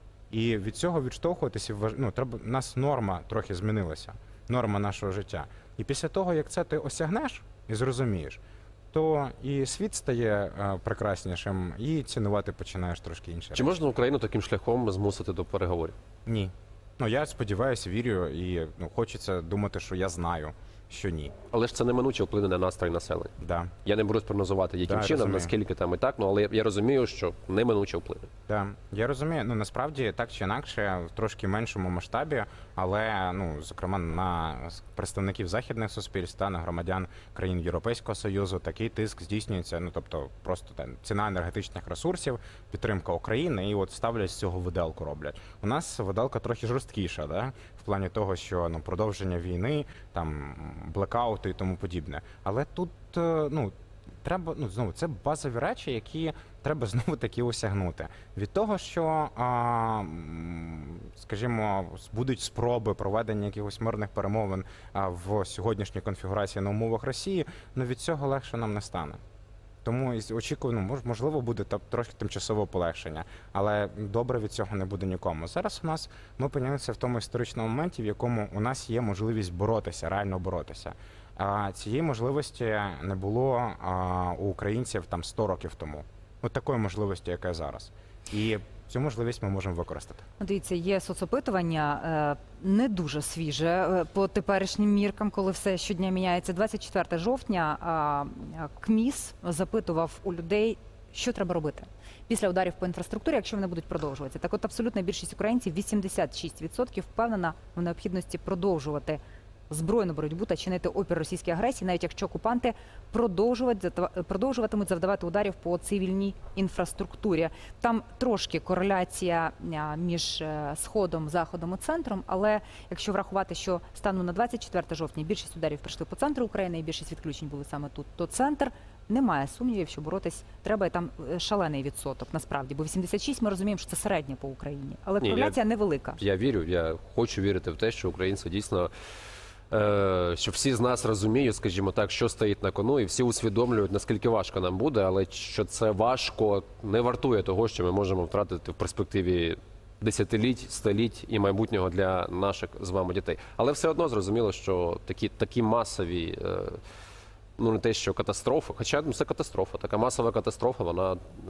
І від цього відштовхуватися, вваж- ну, треба, у нас норма трохи змінилася, норма нашого життя. І після того, як це ти осягнеш і зрозумієш, то і світ стає е, прекраснішим, і цінувати починаєш трошки інше. Чи можна Україну таким шляхом змусити до переговорів? Ні. Ну я сподіваюся, вірю, і ну, хочеться думати, що я знаю, що ні. Але ж це неминуче вплине на настрій населення. Да. Я не берусь прогнозувати, яким Да, чином, розумію. наскільки там і так, ну але я, я розумію, що неминуче вплине. Да. Я розумію, ну насправді так чи інакше, в трошки меншому масштабі, але ну, зокрема на представників західних суспільств та на громадян країн Європейського Союзу такий тиск здійснюється. Ну тобто, просто там ціна енергетичних ресурсів, підтримка України, і от ставлять з цього виделку роблять. У нас виделка трохи жорсткіша, да? В плані того, що ну продовження війни, там блекаути і тому подібне. Але тут е, ну. Треба, ну знову це базові речі, які треба знову таки осягнути. Від того, що, а, м, скажімо, будуть спроби проведення якихось мирних перемовин а, в сьогоднішній конфігурації на умовах Росії, ну від цього легше нам не стане. Тому і очікую, ну, мож- можливо, буде та- трохи тимчасове полегшення, але добре від цього не буде нікому. Зараз у нас ми опинилися в тому історичному моменті, в якому у нас є можливість боротися, реально боротися. А цієї можливості не було а, у українців там сто років тому. От такої можливості, яка зараз. І цю можливість ми можемо використати. Ну, дивіться, є соцопитування е, не дуже свіже е, по теперішнім міркам, коли все щодня міняється. двадцять четвертого жовтня е, КМІС запитував у людей, що треба робити після ударів по інфраструктурі, якщо вони будуть продовжуватися. Так от абсолютна більшість українців, вісімдесят шість відсотків, впевнена в необхідності продовжувати збройну боротьбу та чинити опір російській агресії, навіть якщо окупанти продовжувати затва- продовжуватимуть завдавати ударів по цивільній інфраструктурі. Там трошки кореляція а, між е, сходом, заходом і центром, але якщо врахувати, що станом на двадцять четвертого жовтня більшість ударів прийшли по центру України і більшість відключень були саме тут, то центр немає сумнівів, що боротись треба, і там е, шалений відсоток насправді, бо вісімдесят шість ми розуміємо, що це середня по Україні, але Ні, я- кореляція невелика. Я вірю, я хочу вірити в те, що українці дійсно. е, Що всі з нас розуміють, скажімо так, що стоїть на кону, і всі усвідомлюють, наскільки важко нам буде, але що це важко не вартує того, що ми можемо втратити в перспективі десятиліть, століть і майбутнього для наших з вами дітей. Але все одно зрозуміло, що такі, такі масові, е, ну не те, що катастрофи, хоча ну, це катастрофа, така масова катастрофа, вона е,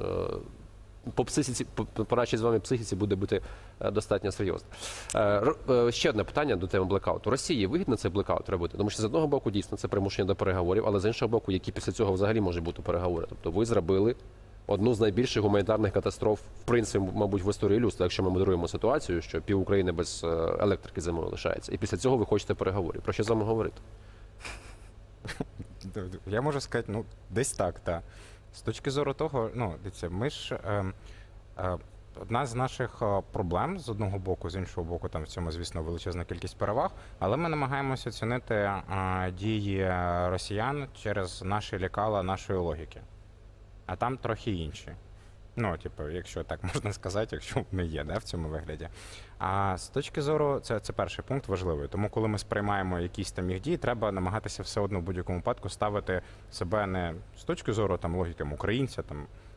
по психіці, по, по нашій з вами психіці буде бути е, достатньо серйозно. Е, р- е, ще одне питання до теми блекауту. Росії вигідно цей блекаут робити? Тому що з одного боку дійсно це примушення до переговорів, але з іншого боку, які після цього взагалі можуть бути переговори. Тобто ви зробили одну з найбільших гуманітарних катастроф, в принципі, мабуть, в історії людства, якщо ми модеруємо ситуацію, що пів України без е, електрики зимою лишається. І після цього ви хочете переговорів. Про що з вами говорити? Я можу сказати, ну, десь так, так. З точки зору того, ну, дивіться, ми ж. Е, е, Одна з наших е, проблем з одного боку, з іншого боку, там в цьому, звісно, величезна кількість переваг, але ми намагаємося оцінити е, дії росіян через наші лікала нашої логіки. А там трохи інші. Ну, типу, якщо так можна сказати, якщо вони є, да, в цьому вигляді. А з точки зору, це, це перший пункт важливий. Тому, коли ми сприймаємо якісь там їх дії, треба намагатися все одно в будь-якому випадку ставити себе не з точки зору там логіки українця, там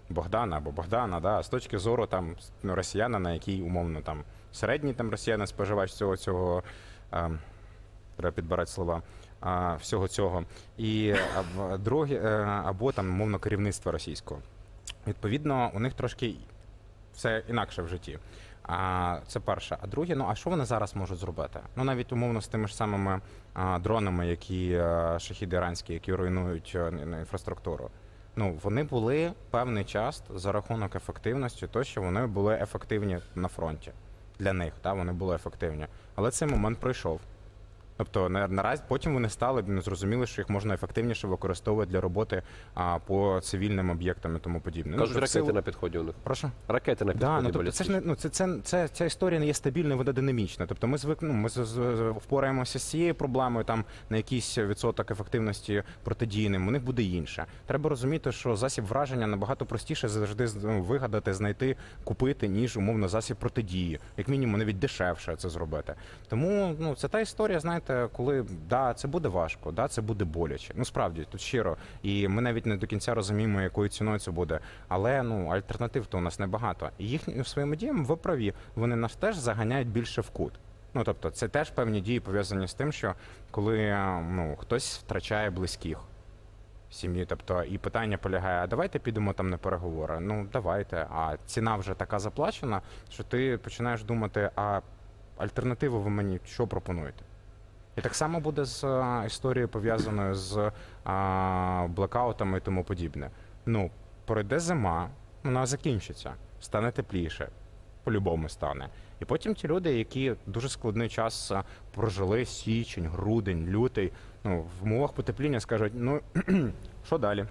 Богдана або Богдана, да, з точки зору там ну, росіянина, який умовно там середній там росіянин споживач цього цього. Е, треба підбирати слова. А, всього цього. І а, друге, е, або там, мовно, керівництва російського. Відповідно, у них трошки все інакше в житті. А, це перше. А друге, ну а що вони зараз можуть зробити? Ну навіть умовно з тими ж самими а, дронами, які а, шахіди іранські, які руйнують а, інфраструктуру. Ну, вони були певний час за рахунок ефективності, то що вони були ефективні на фронті. Для них, та, вони були ефективні. Але цей момент пройшов. Тобто наразі потім вони стали ну, зрозуміли, що їх можна ефективніше використовувати для роботи а, по цивільним об'єктам і тому подібне. Кажуть, Ну, ракети силу... на підході у них. Прошу? Ракети на підході. Да, ну, тобто, це ж не ну це, це, це ця історія не є стабільною, вона динамічна. Тобто ми звик, ну, ми з, з, впораємося з цією проблемою, там на якийсь відсоток ефективності протидійним. У них буде інше. Треба розуміти, що засіб враження набагато простіше завжди ну, вигадати, знайти, купити, ніж умовно засіб протидії. Як мінімум, навіть дешевше це зробити. Тому ну це та історія, знаєте, коли да, це буде важко, да, це буде боляче. Ну справді тут щиро, і ми навіть не до кінця розуміємо, якою ціною це буде. Але ну альтернатив то у нас небагато. І їхні своїми діями ви праві. Вони нас теж заганяють більше в кут. Ну тобто, це теж певні дії пов'язані з тим, що коли ну хтось втрачає близьких в сім'ї, тобто і питання полягає: а давайте підемо там на переговори. Ну давайте. А ціна вже така заплачена, що ти починаєш думати, а альтернативу ви мені що пропонуєте? І так само буде з а, історією, пов'язаною з а, блекаутами і тому подібне. Ну, пройде зима, вона закінчиться, стане тепліше, по-любому стане. І потім ті люди, які дуже складний час а, прожили, січень, грудень, лютий, ну, в умовах потепління скажуть, ну, що далі?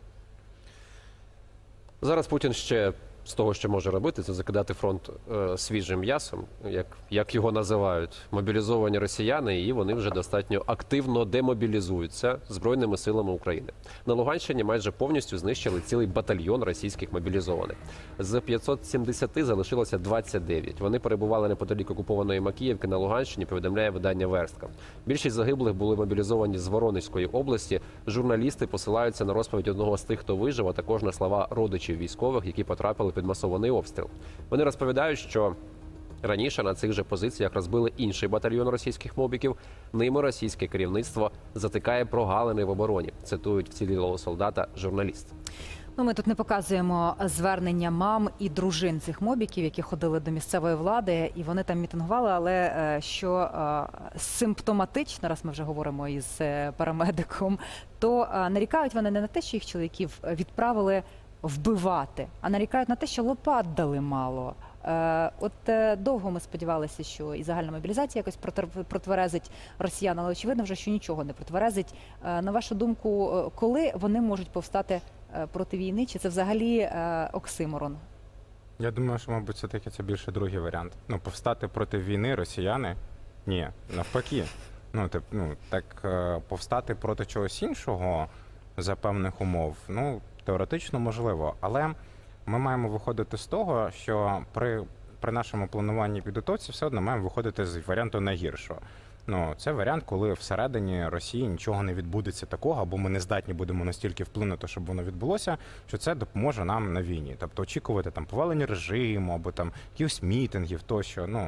Зараз Путін ще з того, що може робити, це закидати фронт е, свіжим м'ясом, як, як його називають, мобілізовані росіяни, і вони вже достатньо активно демобілізуються Збройними силами України. На Луганщині майже повністю знищили цілий батальйон російських мобілізованих. З п'ятсот сімдесяти залишилося двадцять дев'ять. Вони перебували неподалік окупованої Макіївки на Луганщині, повідомляє видання «Верстка». Більшість загиблих були мобілізовані з Воронезької області. Журналісти посилаються на розповідь одного з тих, хто вижив, а також на слова родичів військових, які потрапили під масований обстріл. Вони розповідають, що раніше на цих же позиціях розбили інший батальйон російських мобіків. Ними російське керівництво затикає прогалини в обороні, цитують вцілілого солдата журналіст. Ну, ми тут не показуємо звернення мам і дружин цих мобіків, які ходили до місцевої влади, і вони там мітингували, але е, що е, симптоматично, раз ми вже говоримо із е, парамедиком, то е, нарікають вони не на те, що їх чоловіків відправили вбивати, а нарікають на те, що лопат дали мало. Е, от е, довго ми сподівалися, що і загальна мобілізація якось протер- протверезить росіян, але очевидно вже, що нічого не протверезить. Е, на вашу думку, е, коли вони можуть повстати е, проти війни, чи це взагалі е, оксиморон? Я думаю, що, мабуть, все-таки це більше другий варіант. Ну, повстати проти війни росіяни? Ні, навпаки. Ну, тип, ну так е, повстати проти чогось іншого за певних умов, ну, теоретично можливо, але ми маємо виходити з того, що при, при нашому плануванні підготовці все одно маємо виходити з варіанту найгіршого. Ну, це варіант, коли всередині Росії нічого не відбудеться такого, або ми не здатні будемо настільки вплинути, щоб воно відбулося, що це допоможе нам на війні. Тобто очікувати там повалення режиму, або там якихось мітингів тощо, ну,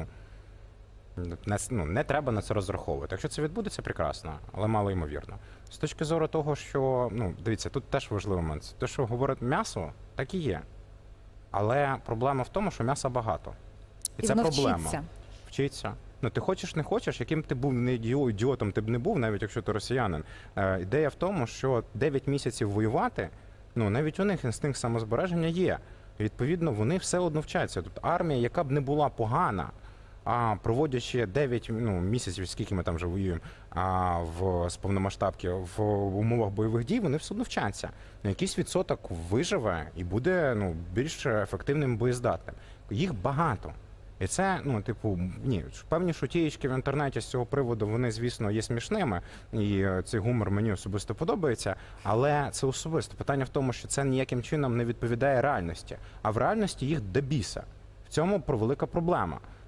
не, ну, не треба на це розраховувати. Якщо це відбудеться, прекрасно, але мало ймовірно. З точки зору того, що, ну, дивіться, тут теж важливий момент. Те, що говорить м'ясо, так і є. Але проблема в тому, що м'яса багато. І, І це воно проблема. вчиться. Вчиться. Ну, ти хочеш, не хочеш, яким ти був не ідіо- ідіотом, ти б не був, навіть якщо ти росіянин. Е, ідея в тому, що дев'ять місяців воювати, ну, навіть у них інстинкт самозбереження є. І, відповідно, вони все одно вчаться. Тобто армія, яка б не була погана, а проводячи дев'ять ну, місяців, скільки ми там вже воюємо, а, в, з повномасштабки, в умовах бойових дій, вони все одно вчаться. На якийсь відсоток виживе і буде ну, більш ефективним, боєздатним. Їх багато. І це, ну, типу, ні, певні шутієчки в інтернеті з цього приводу, вони, звісно, є смішними, і цей гумор мені особисто подобається, але це особисто. Питання в тому, що це ніяким чином не відповідає реальності, а в реальності їх до біса. В цьому велика проблема.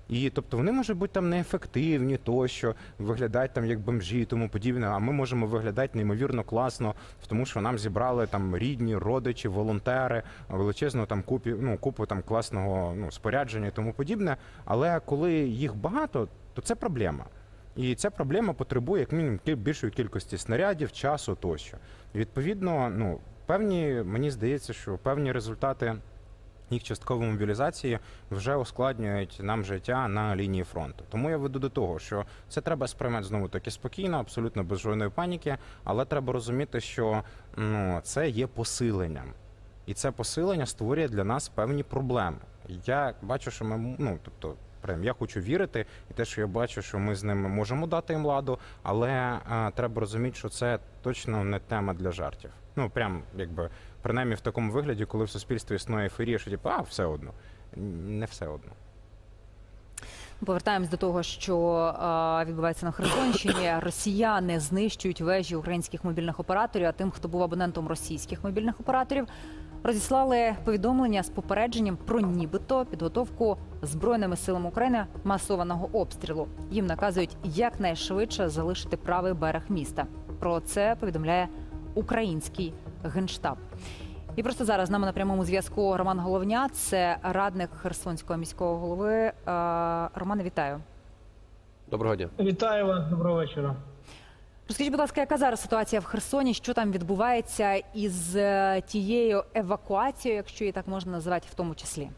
І тобто вони можуть бути там неефективні, тощо, виглядають там як бомжі і тому подібне, а ми можемо виглядати неймовірно класно, тому що нам зібрали там рідні, родичі, волонтери, величезну там купі, ну, купу там класного ну, спорядження і тому подібне. Але коли їх багато, то це проблема. І ця проблема потребує як мінімум більшої кількості снарядів, часу тощо. І відповідно, ну, певні, мені здається, що певні результати їх часткової мобілізації вже ускладнюють нам життя на лінії фронту. Тому я веду до того, що це треба сприймати знову-таки спокійно, абсолютно без жодної паніки, але треба розуміти, що ну, це є посиленням. І це посилення створює для нас певні проблеми. Я бачу, що ми, ну, тобто, прям я хочу вірити, і те, що я бачу, що ми з ними можемо дати їм ладу, але а, треба розуміти, що це точно не тема для жартів. Ну, прям, якби, принаймні в такому вигляді, коли в суспільстві існує ейфорія, що типу, а, все одно. Не все одно. Повертаємось до того, що а, відбувається на Херсонщині. Росіяни знищують вежі українських мобільних операторів, а тим, хто був абонентом російських мобільних операторів, розіслали повідомлення з попередженням про нібито підготовку Збройними силами України масованого обстрілу. Їм наказують якнайшвидше залишити правий берег міста. Про це повідомляє український Генштаб. І просто зараз з нами на прямому зв'язку Роман Головня, це радник Херсонського міського голови. Е, Романе, вітаю. Доброго дня. Вітаю вас, доброго вечора. Розкажіть, будь ласка, яка зараз ситуація в Херсоні? Що там відбувається із тією евакуацією, якщо її так можна називати, в тому числі?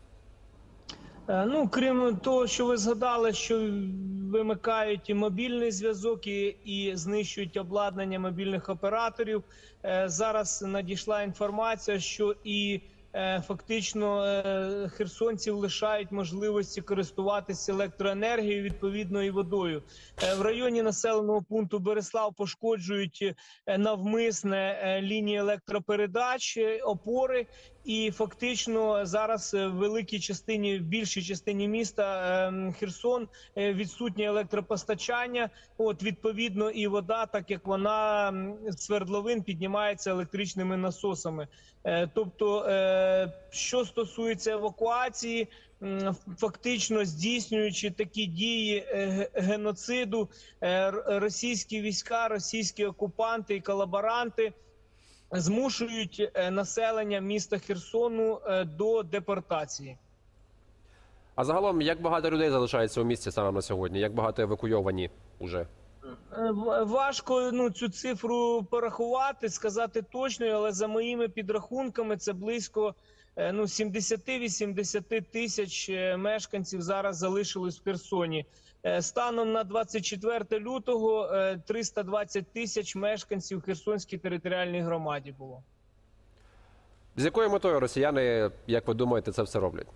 Ну, крім того, що ви згадали, що вимикають і мобільний зв'язок і, і знищують обладнання мобільних операторів, зараз надійшла інформація, що і фактично херсонців лишають можливості користуватися електроенергією, відповідно, і водою. В районі населеного пункту Берислав пошкоджують навмисне лінії електропередач, опори. І фактично зараз в великій частині, в більшій частині міста Херсон відсутнє електропостачання. От відповідно і вода, так як вона з свердловин піднімається електричними насосами. Тобто, що стосується евакуації, фактично здійснюючи такі дії геноциду, російські війська, російські окупанти і колаборанти змушують населення міста Херсону до депортації. А загалом, як багато людей залишається у місті саме на сьогодні? Як багато евакуйовані уже? Важко ну, цю цифру порахувати, сказати точно, але за моїми підрахунками це близько ну, сімдесят-вісімдесят тисяч мешканців зараз залишилось в Херсоні. Станом на двадцять четверте лютого триста двадцять тисяч мешканців в Херсонській територіальній громаді було. З якою метою росіяни, як ви думаєте, це все роблять?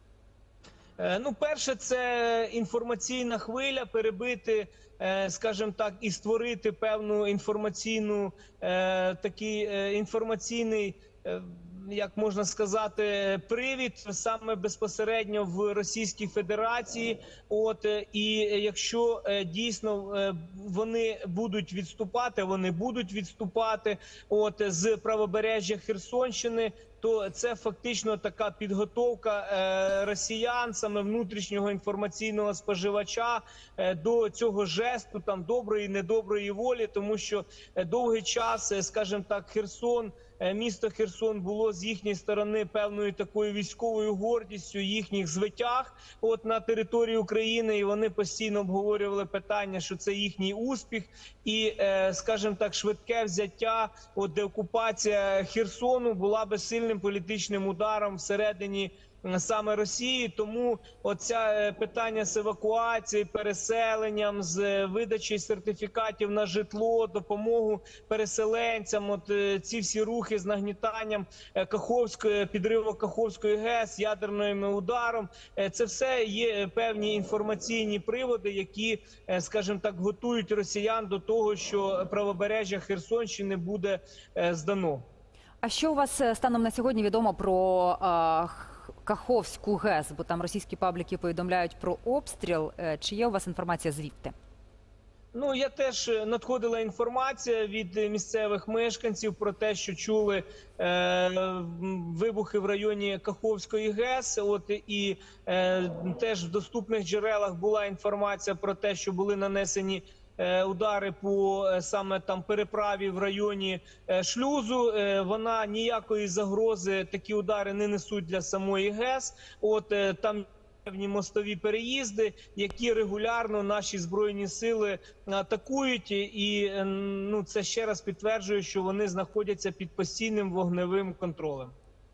Ну, перше, це інформаційна хвиля, перебити, скажімо так, і створити певну інформаційну, такий інформаційний, як можна сказати, привід саме безпосередньо в Російській Федерації. От і якщо дійсно вони будуть відступати, вони будуть відступати от з правобережжя Херсонщини, то це фактично така підготовка е, росіян, саме внутрішнього інформаційного споживача е, до цього жесту там доброї і недоброї волі, тому що е, довгий час, е, скажімо так, Херсон, е, місто Херсон було з їхньої сторони певною такою військовою гордістю їхніх звитяг от на території України, і вони постійно обговорювали питання, що це їхній успіх, і, е, скажімо так, швидке взяття, от деокупація Херсону була би сильним політичним ударом всередині саме Росії. Тому оця питання з евакуацією, переселенням, з видачі сертифікатів на житло, допомогу переселенцям, от ці всі рухи з нагнітанням Каховської, підриву Каховської ГЕС, ядерним ударом, це все є певні інформаційні приводи, які, скажімо так, готують росіян до того, що правобережжя Херсонщини буде здано. А що у вас станом на сьогодні відомо про а, Каховську ГЕС? Бо там російські пабліки повідомляють про обстріл. Чи є у вас інформація звідти? Ну, я теж е, надходила інформація від е, місцевих мешканців про те, що чули е, м, вибухи в районі Каховської ГЕС. От і е, теж в доступних джерелах була інформація про те, що були нанесені е, удари по е, саме там переправі в районі е, шлюзу. Е, вона ніякої загрози, такі удари не несуть для самої ГЕС. От е, там певні мостові переїзди, які регулярно наші Збройні сили атакують, і ну, це ще раз підтверджує, що вони знаходяться під постійним вогневим контролем.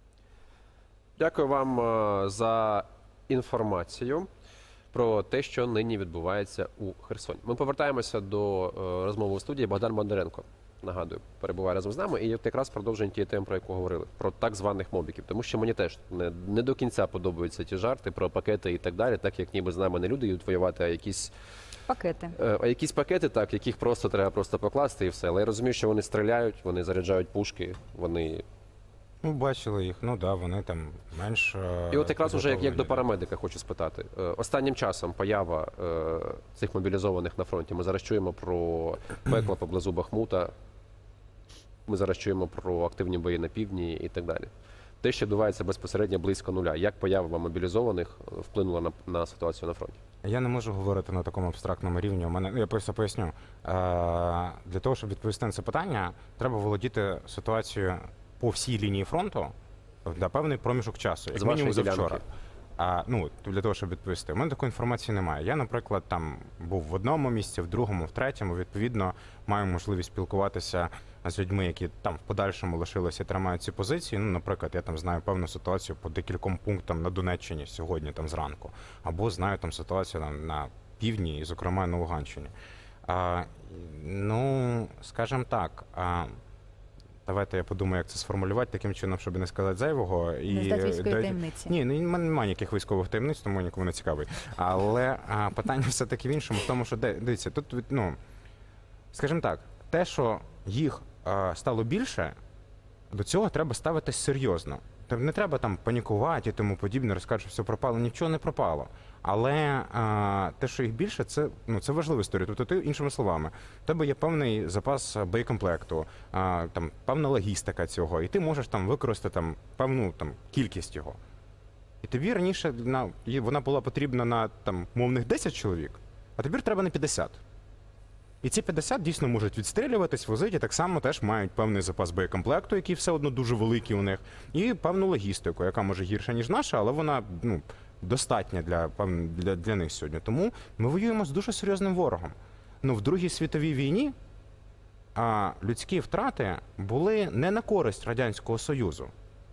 Дякую вам е, за інформацію про те, що нині відбувається у Херсоні. Ми повертаємося до е, розмови у студії. Богдан Бондаренко, нагадую, перебуває разом з нами. І от якраз продовження тієї теми, про яку говорили, про так званих мобіків. Тому що мені теж не, не до кінця подобаються ті жарти про пакети і так далі, так як ніби з нами не люди йдуть воювати, а якісь Пакети. Е, А якісь пакети, так, яких просто треба просто покласти і все. Але я розумію, що вони стріляють, вони заряджають пушки, вони... Ну, бачили їх, ну да, вони там менш. е, І от якраз уже як, як до підготовлені. парамедика хочу спитати. Е, Останнім часом поява е, цих мобілізованих на фронті. Ми зараз чуємо про пекло поблизу Бахмута, ми зараз чуємо про активні бої на півдні і так далі. Те, що відбувається безпосередньо близько нуля. Як поява мобілізованих е, вплинула на, на ситуацію на фронті? Я не можу говорити на такому абстрактному рівні. У мене ну, я просто поясню. Е, Для того, щоб відповісти на це питання, треба володіти ситуацією по всій лінії фронту на певний проміжок часу, як З мінімум вашої за вчора. ділянки. А ну для того, щоб відповісти, у мене такої інформації немає. Я, наприклад, там був в одному місці, в другому, в третьому. Відповідно, маю можливість спілкуватися з людьми, які там в подальшому лишилися і тримають ці позиції. Ну, наприклад, я там знаю певну ситуацію по декільком пунктам на Донеччині сьогодні, там зранку, або знаю там ситуацію там, на півдні, і, зокрема, на Луганщині. А, ну, скажімо так. А, Давайте я подумаю, як це сформулювати таким чином, щоб не сказати зайвого. І Не здати військової дайте- таємниці. Ні, ну, в мене немає ніяких військових таємниць, тому нікому не цікавий. Але а, питання все-таки в іншому, в тому, що де- дивіться, тут, ну, скажімо так, те, що їх а, стало більше, до цього треба ставитись серйозно. Тобто не треба там панікувати і тому подібне, розказати, що все пропало. Нічого не пропало. Але а, те, що їх більше, це, ну, це важлива історія. Тобто ти, іншими словами, в тебе є певний запас боєкомплекту, а, там, певна логістика цього, і ти можеш там використати там, певну там, кількість його. І тобі раніше на, і вона була потрібна на там, мовних десять чоловік, а тепер треба на п'ятдесят. І ці п'ятдесят дійсно можуть відстрілюватись, возити, і так само теж мають певний запас боєкомплекту, який все одно дуже великий у них, і певну логістику, яка може гірша, ніж наша, але вона ну, достатня для, певн- для, для них сьогодні. Тому ми воюємо з дуже серйозним ворогом. Ну, в Другій світовій війні а, людські втрати були не на користь Радянського Союзу.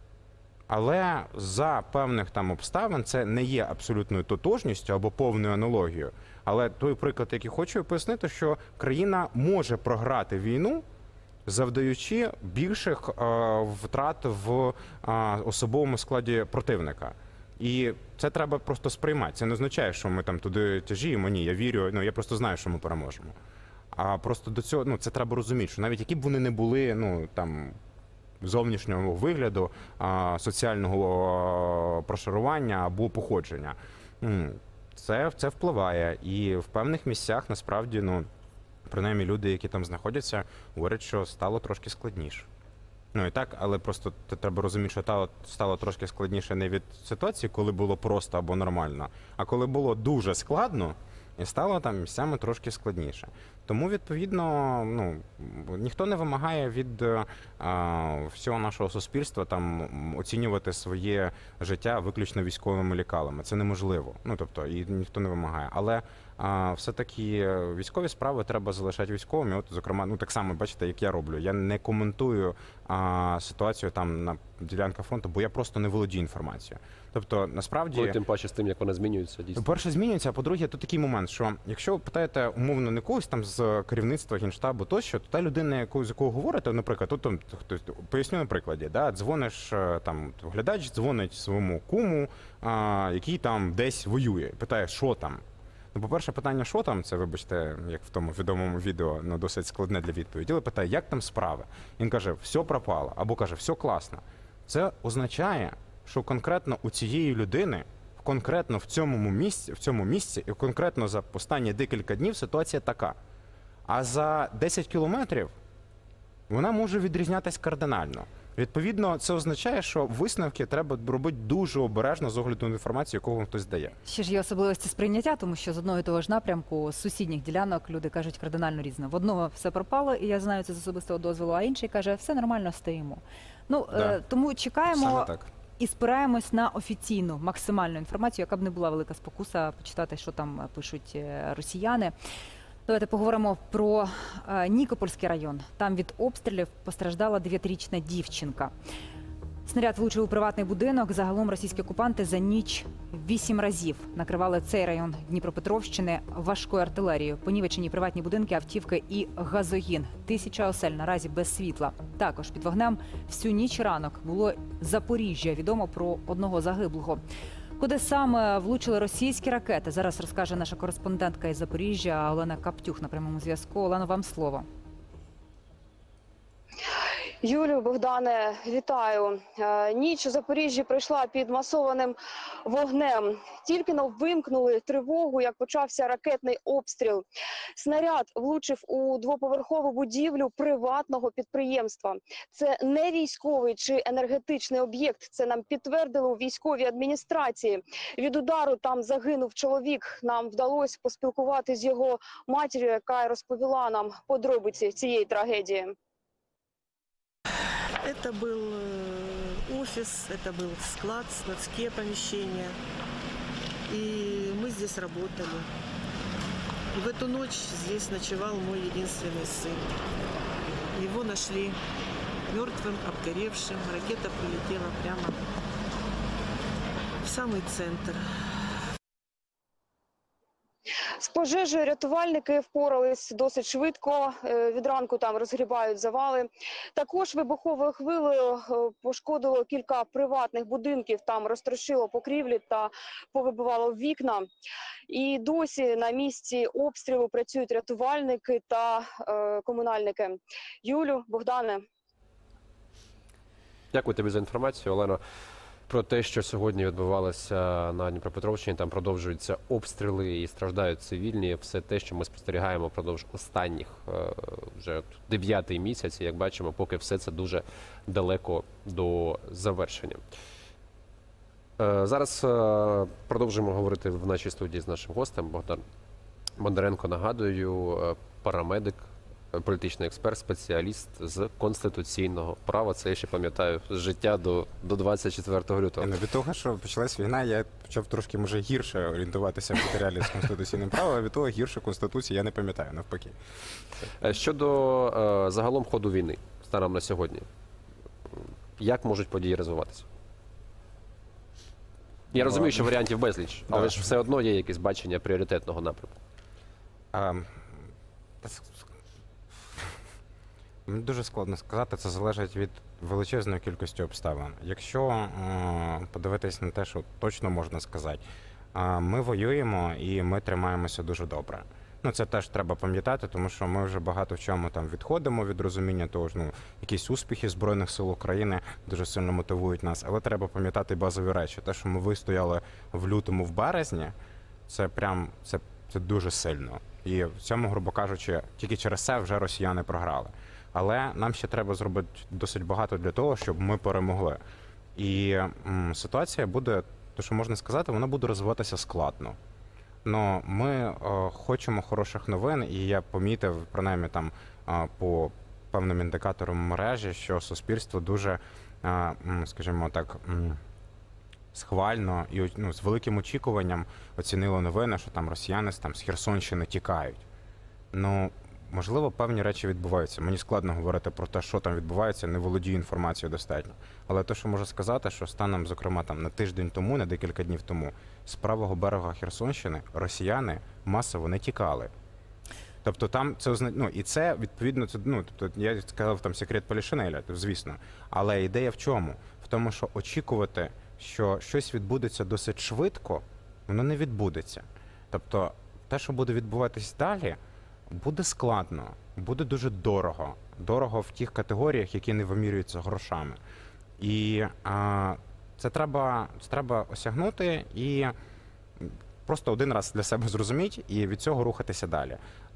Але за певних там обставин це не є абсолютною тотожністю або повною аналогією. Але той приклад, який хочу пояснити, що країна може програти війну, завдаючи більших е, втрат в е, особовому складі противника. І це треба просто сприймати. Це не означає, що ми там туди тяжіємо. Ні, я вірю, ну я просто знаю, що ми переможемо. А просто до цього, ну це треба розуміти, що навіть які б вони не були, ну там. Зовнішнього вигляду, а, соціального а, прошарування або походження. М, Це, це впливає. І в певних місцях насправді, ну, принаймні люди, які там знаходяться, говорять, що стало трошки складніше. Ну і так, але просто те- треба розуміти, що стало, стало трошки складніше не від ситуації, коли було просто або нормально, а коли було дуже складно, і стало там місцями трошки складніше. Тому, відповідно, ну, ніхто не вимагає від е, всього нашого суспільства там м, оцінювати своє життя виключно військовими лікалами. Це неможливо. Ну, тобто, і ніхто не вимагає. Але е, все-таки військові справи треба залишати військовими. От, зокрема, ну так само, бачите, як я роблю. Я не коментую е, ситуацію там на ділянках фронту, бо я просто не володію інформацією. Тобто, насправді... Коли тим паче з тим, як вона змінюється, дійсно. По-перше, змінюється, а по-друге, тут такий момент, що якщо ви питаєте умовно не когось там з керівництва Генштабу тощо, то та людина, яку, з якою говорите, наприклад, тут там, хтось, поясню на прикладі, да, дзвониш, е, там, глядач дзвонить своєму куму, а, який там десь воює, питає, що там. Ну, по-перше, питання, що там, це, вибачте, як в тому відомому відео, ну, досить складне для відповіді, але питає, як там справи? Він каже, все пропало, або каже, все класно. Це означає, що конкретно у цієї людини, конкретно в цьому місці, в цьому місці і конкретно за останні декілька днів ситуація така. А за десять кілометрів вона може відрізнятися кардинально. Відповідно, це означає, що висновки треба робити дуже обережно з огляду на інформацію, яку вам хтось дає. Ще ж є особливості сприйняття, тому що з одного і того ж напрямку, з сусідніх ділянок люди кажуть кардинально різно. В одного все пропало, і я знаю це з особистого дозволу, а інший каже, все нормально, стоїмо. Ну, Да. е, тому чекаємо Саме так. і спираємось на офіційну, максимальну інформацію, яка б не була велика спокуса почитати, що там пишуть е, росіяни. Давайте поговоримо про е, Нікопольський район. Там від обстрілів постраждала дев'ятирічна дівчинка. Снаряд влучив у приватний будинок. Загалом російські окупанти за ніч вісім разів накривали цей район Дніпропетровщини важкою артилерією. Понівечені приватні будинки, автівки і газогін. Тисяча осель наразі без світла. Також під вогнем всю ніч і ранок було Запоріжжя. Відомо про одного загиблого. Куди саме влучили російські ракети? Зараз розкаже наша кореспондентка із Запоріжжя Олена Каптюх на прямому зв'язку. Олено, вам слово. Юлію, Богдане, вітаю. Е, Ніч у Запоріжжі пройшла під масованим вогнем. Тільки но вимкнули тривогу, як почався ракетний обстріл. Снаряд влучив у двоповерхову будівлю приватного підприємства. Це не військовий чи енергетичний об'єкт, це нам підтвердили у військовій адміністрації. Від удару там загинув чоловік. Нам вдалося поспілкуватися з його матір'ю, яка розповіла нам подробиці цієї трагедії. Это был э, офис, это был склад, складские помещения. И мы здесь работали. И в эту ночь здесь ночевал мой единственный сын. Его нашли мертвым, обгоревшим. Ракета прилетела прямо в самый центр. З пожежею рятувальники впорались досить швидко. Е, Від ранку там розгрібають завали. Також вибуховою хвилею е, пошкодило кілька приватних будинків. Там розтрощило покрівлі та повибивало вікна. І досі на місці обстрілу працюють рятувальники та е, комунальники. Юлю, Богдане. Дякую тобі за інформацію, Олено. Про те, що сьогодні відбувалося на Дніпропетровщині, там продовжуються обстріли і страждають цивільні. Все те, що ми спостерігаємо впродовж останніх е, вже дев'ятий місяць, і як бачимо, поки все це дуже далеко до завершення. Е, Зараз е, продовжуємо говорити в нашій студії з нашим гостем. Богдан Бондаренко, нагадую, е, парамедик, політичний експерт, спеціаліст з конституційного права. Це я ще пам'ятаю з життя до, до двадцять четвертого лютого. Ну, від того, що почалась війна, я почав трошки, може, гірше орієнтуватися в матеріалі з конституційним правом, а від того гірше Конституції я не пам'ятаю, навпаки. Щодо е, загалом ходу війни, станом на сьогодні, як можуть події розвиватися? Я Ну, розумію, що варіантів безліч, але да. ж все одно є якесь бачення пріоритетного напрямку. А, Мені дуже складно сказати, це залежить від величезної кількості обставин. Якщо е, подивитись на те, що точно можна сказати, е, ми воюємо і ми тримаємося дуже добре. Ну, це теж треба пам'ятати, тому що ми вже багато в чому там відходимо від розуміння того ж, ну, якісь успіхи Збройних сил України дуже сильно мотивують нас, але треба пам'ятати базові речі. Те, що ми вистояли в лютому, в березні, це прям, це, це дуже сильно. І в цьому, грубо кажучи, тільки через це вже росіяни програли. Але нам ще треба зробити досить багато для того, щоб ми перемогли. І м, ситуація буде, то що можна сказати, вона буде розвиватися складно. Но ми е, хочемо хороших новин, і я помітив, принаймні там е, по певним індикаторам мережі, що суспільство дуже, е, м, скажімо так, м, схвально і ну, з великим очікуванням оцінило новини, що там росіяни там, з Херсонщини тікають. Ну, можливо, певні речі відбуваються. Мені складно говорити про те, що там відбувається, не володію інформацією достатньо. Але те, що можу сказати, що станом, зокрема, там на тиждень тому, на декілька днів тому, з правого берега Херсонщини росіяни масово не тікали. Тобто там це озна... ну, і це відповідно, це, ну, тобто я сказав там секрет Полішинеля, звісно. Але ідея в чому? В тому, що очікувати, що щось відбудеться досить швидко, воно не відбудеться. Тобто те, що буде відбуватись далі, буде складно, буде дуже дорого. Дорого в тих категоріях, які не вимірюються грошами. І а, це треба, це треба осягнути і просто один раз для себе зрозуміти і від цього рухатися далі.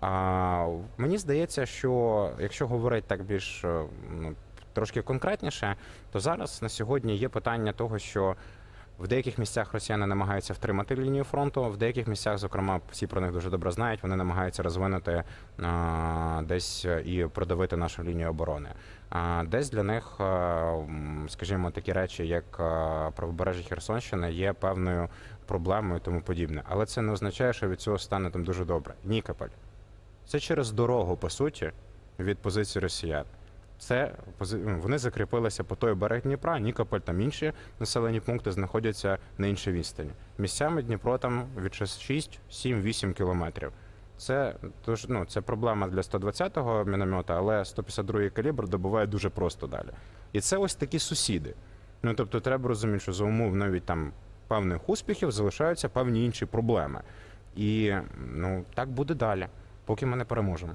А, мені здається, що якщо говорити так більш е, ну, трошки конкретніше, то зараз на сьогодні є питання того, що в деяких місцях росіяни намагаються втримати лінію фронту, в деяких місцях, зокрема, всі про них дуже добре знають, вони намагаються розвинути а, десь і продавити нашу лінію оборони. А десь для них, а, скажімо, такі речі, як а, правобережжя Херсонщини, є певною проблемою і тому подібне. Але це не означає, що від цього стане там дуже добре. Нікополь. Це через дорогу, по суті, від позиції росіян. Це вони закріпилися по той берег Дніпра, Нікополь, там інші населені пункти знаходяться на іншій відстані. Місцями Дніпро там від шість, сім, вісім кілометрів. Це, тож, ну, це проблема для сто двадцятого міномета, але сто п'ятдесят другий калібр добуває дуже просто далі. І це ось такі сусіди. Ну, тобто треба розуміти, що за умов навіть там певних успіхів залишаються певні інші проблеми. І ну, так буде далі, поки ми не переможемо.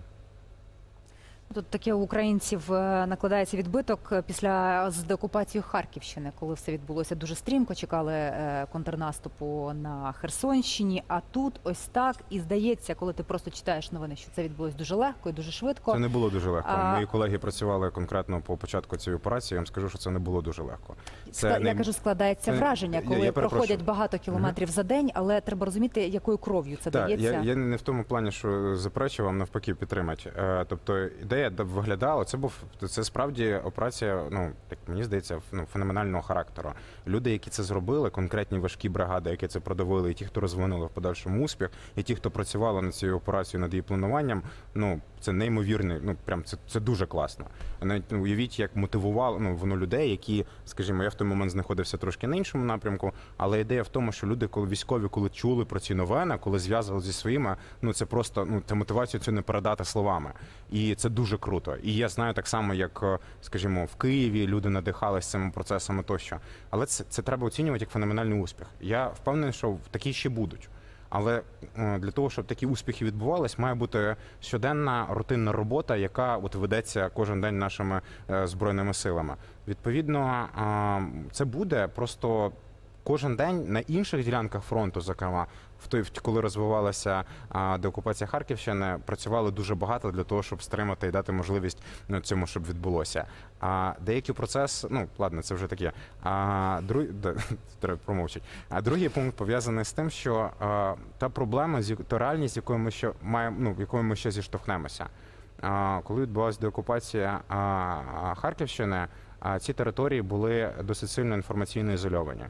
Тут таке у українців е, накладається відбиток після з деокупацією Харківщини, коли все відбулося дуже стрімко, чекали е, контрнаступу на Херсонщині, а тут ось так, і здається, коли ти просто читаєш новини, що це відбулось дуже легко і дуже швидко. Це не було дуже легко. А... Мої колеги працювали конкретно по початку цієї операції, я вам скажу, що це не було дуже легко. Це Скла... не... Я кажу, складається це... враження, коли я, я проходять багато кілометрів угу. за день, але треба розуміти, якою кров'ю це так, дається. Я, я не в тому плані, що заперечую, вам навпаки підтримати. Е, тобто ідея виглядала, це був це справді операція, ну так мені здається, ну, феноменального характеру. Люди, які це зробили, конкретні важкі бригади, які це продавили, і ті, хто розвинули в подальшому успіх, і ті, хто працювали над цією операцією, над її плануванням, ну це неймовірний, ну прям це, це дуже класно. Навіть ну, уявіть, як мотивувало ну, воно людей, які, скажімо, я в той момент знаходився трошки на іншому напрямку, але ідея в тому, що люди, коли військові, коли чули про ці новини, коли зв'язували зі своїми, ну це просто ну це мотивацію цю не передати словами. І це дуже круто. І я знаю так само, як, скажімо, в Києві люди надихалися цими процесами тощо. Але це, це треба оцінювати як феноменальний успіх. Я впевнений, що такі ще будуть. Але для того, щоб такі успіхи відбувались, має бути щоденна рутинна робота, яка от ведеться кожен день нашими Збройними силами. Відповідно, це буде просто кожен день на інших ділянках фронту, зокрема, в той, коли розвивалася а, деокупація Харківщини, працювали дуже багато для того, щоб стримати і дати можливість ну, цьому, щоб відбулося. А деякий процес, ну ладно, це вже таке. А друг, да, треба промовчати. А другий пункт пов'язаний з тим, що а, та проблема, та реальність, з якою ми ще маємо, ну, якою ми ще зіштовхнемося. А, коли відбулася деокупація а, Харківщини, а, ці території були досить сильно інформаційно ізольовані.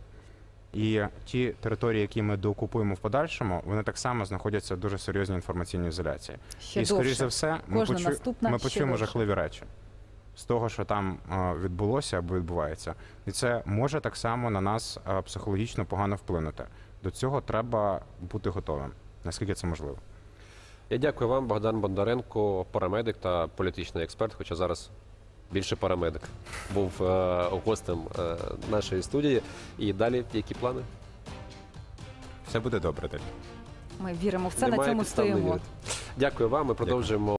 І ті території, які ми доокупуємо в подальшому, вони так само знаходяться в дуже серйозній інформаційній ізоляції. Ще і, скоріш за все, ми, почу... ми почуємо жахливі речі з того, що там відбулося або відбувається. І це може так само на нас психологічно погано вплинути. До цього треба бути готовим, наскільки це можливо. Я дякую вам, Богдан Бондаренко, парамедик та політичний експерт, хоча зараз більше парамедик, був е, гостем е, нашої студії. І далі які плани? Все буде добре. Ми віримо в це, Немає на цьому підстав не стоїмо. вірити. Дякую вам, ми продовжуємо.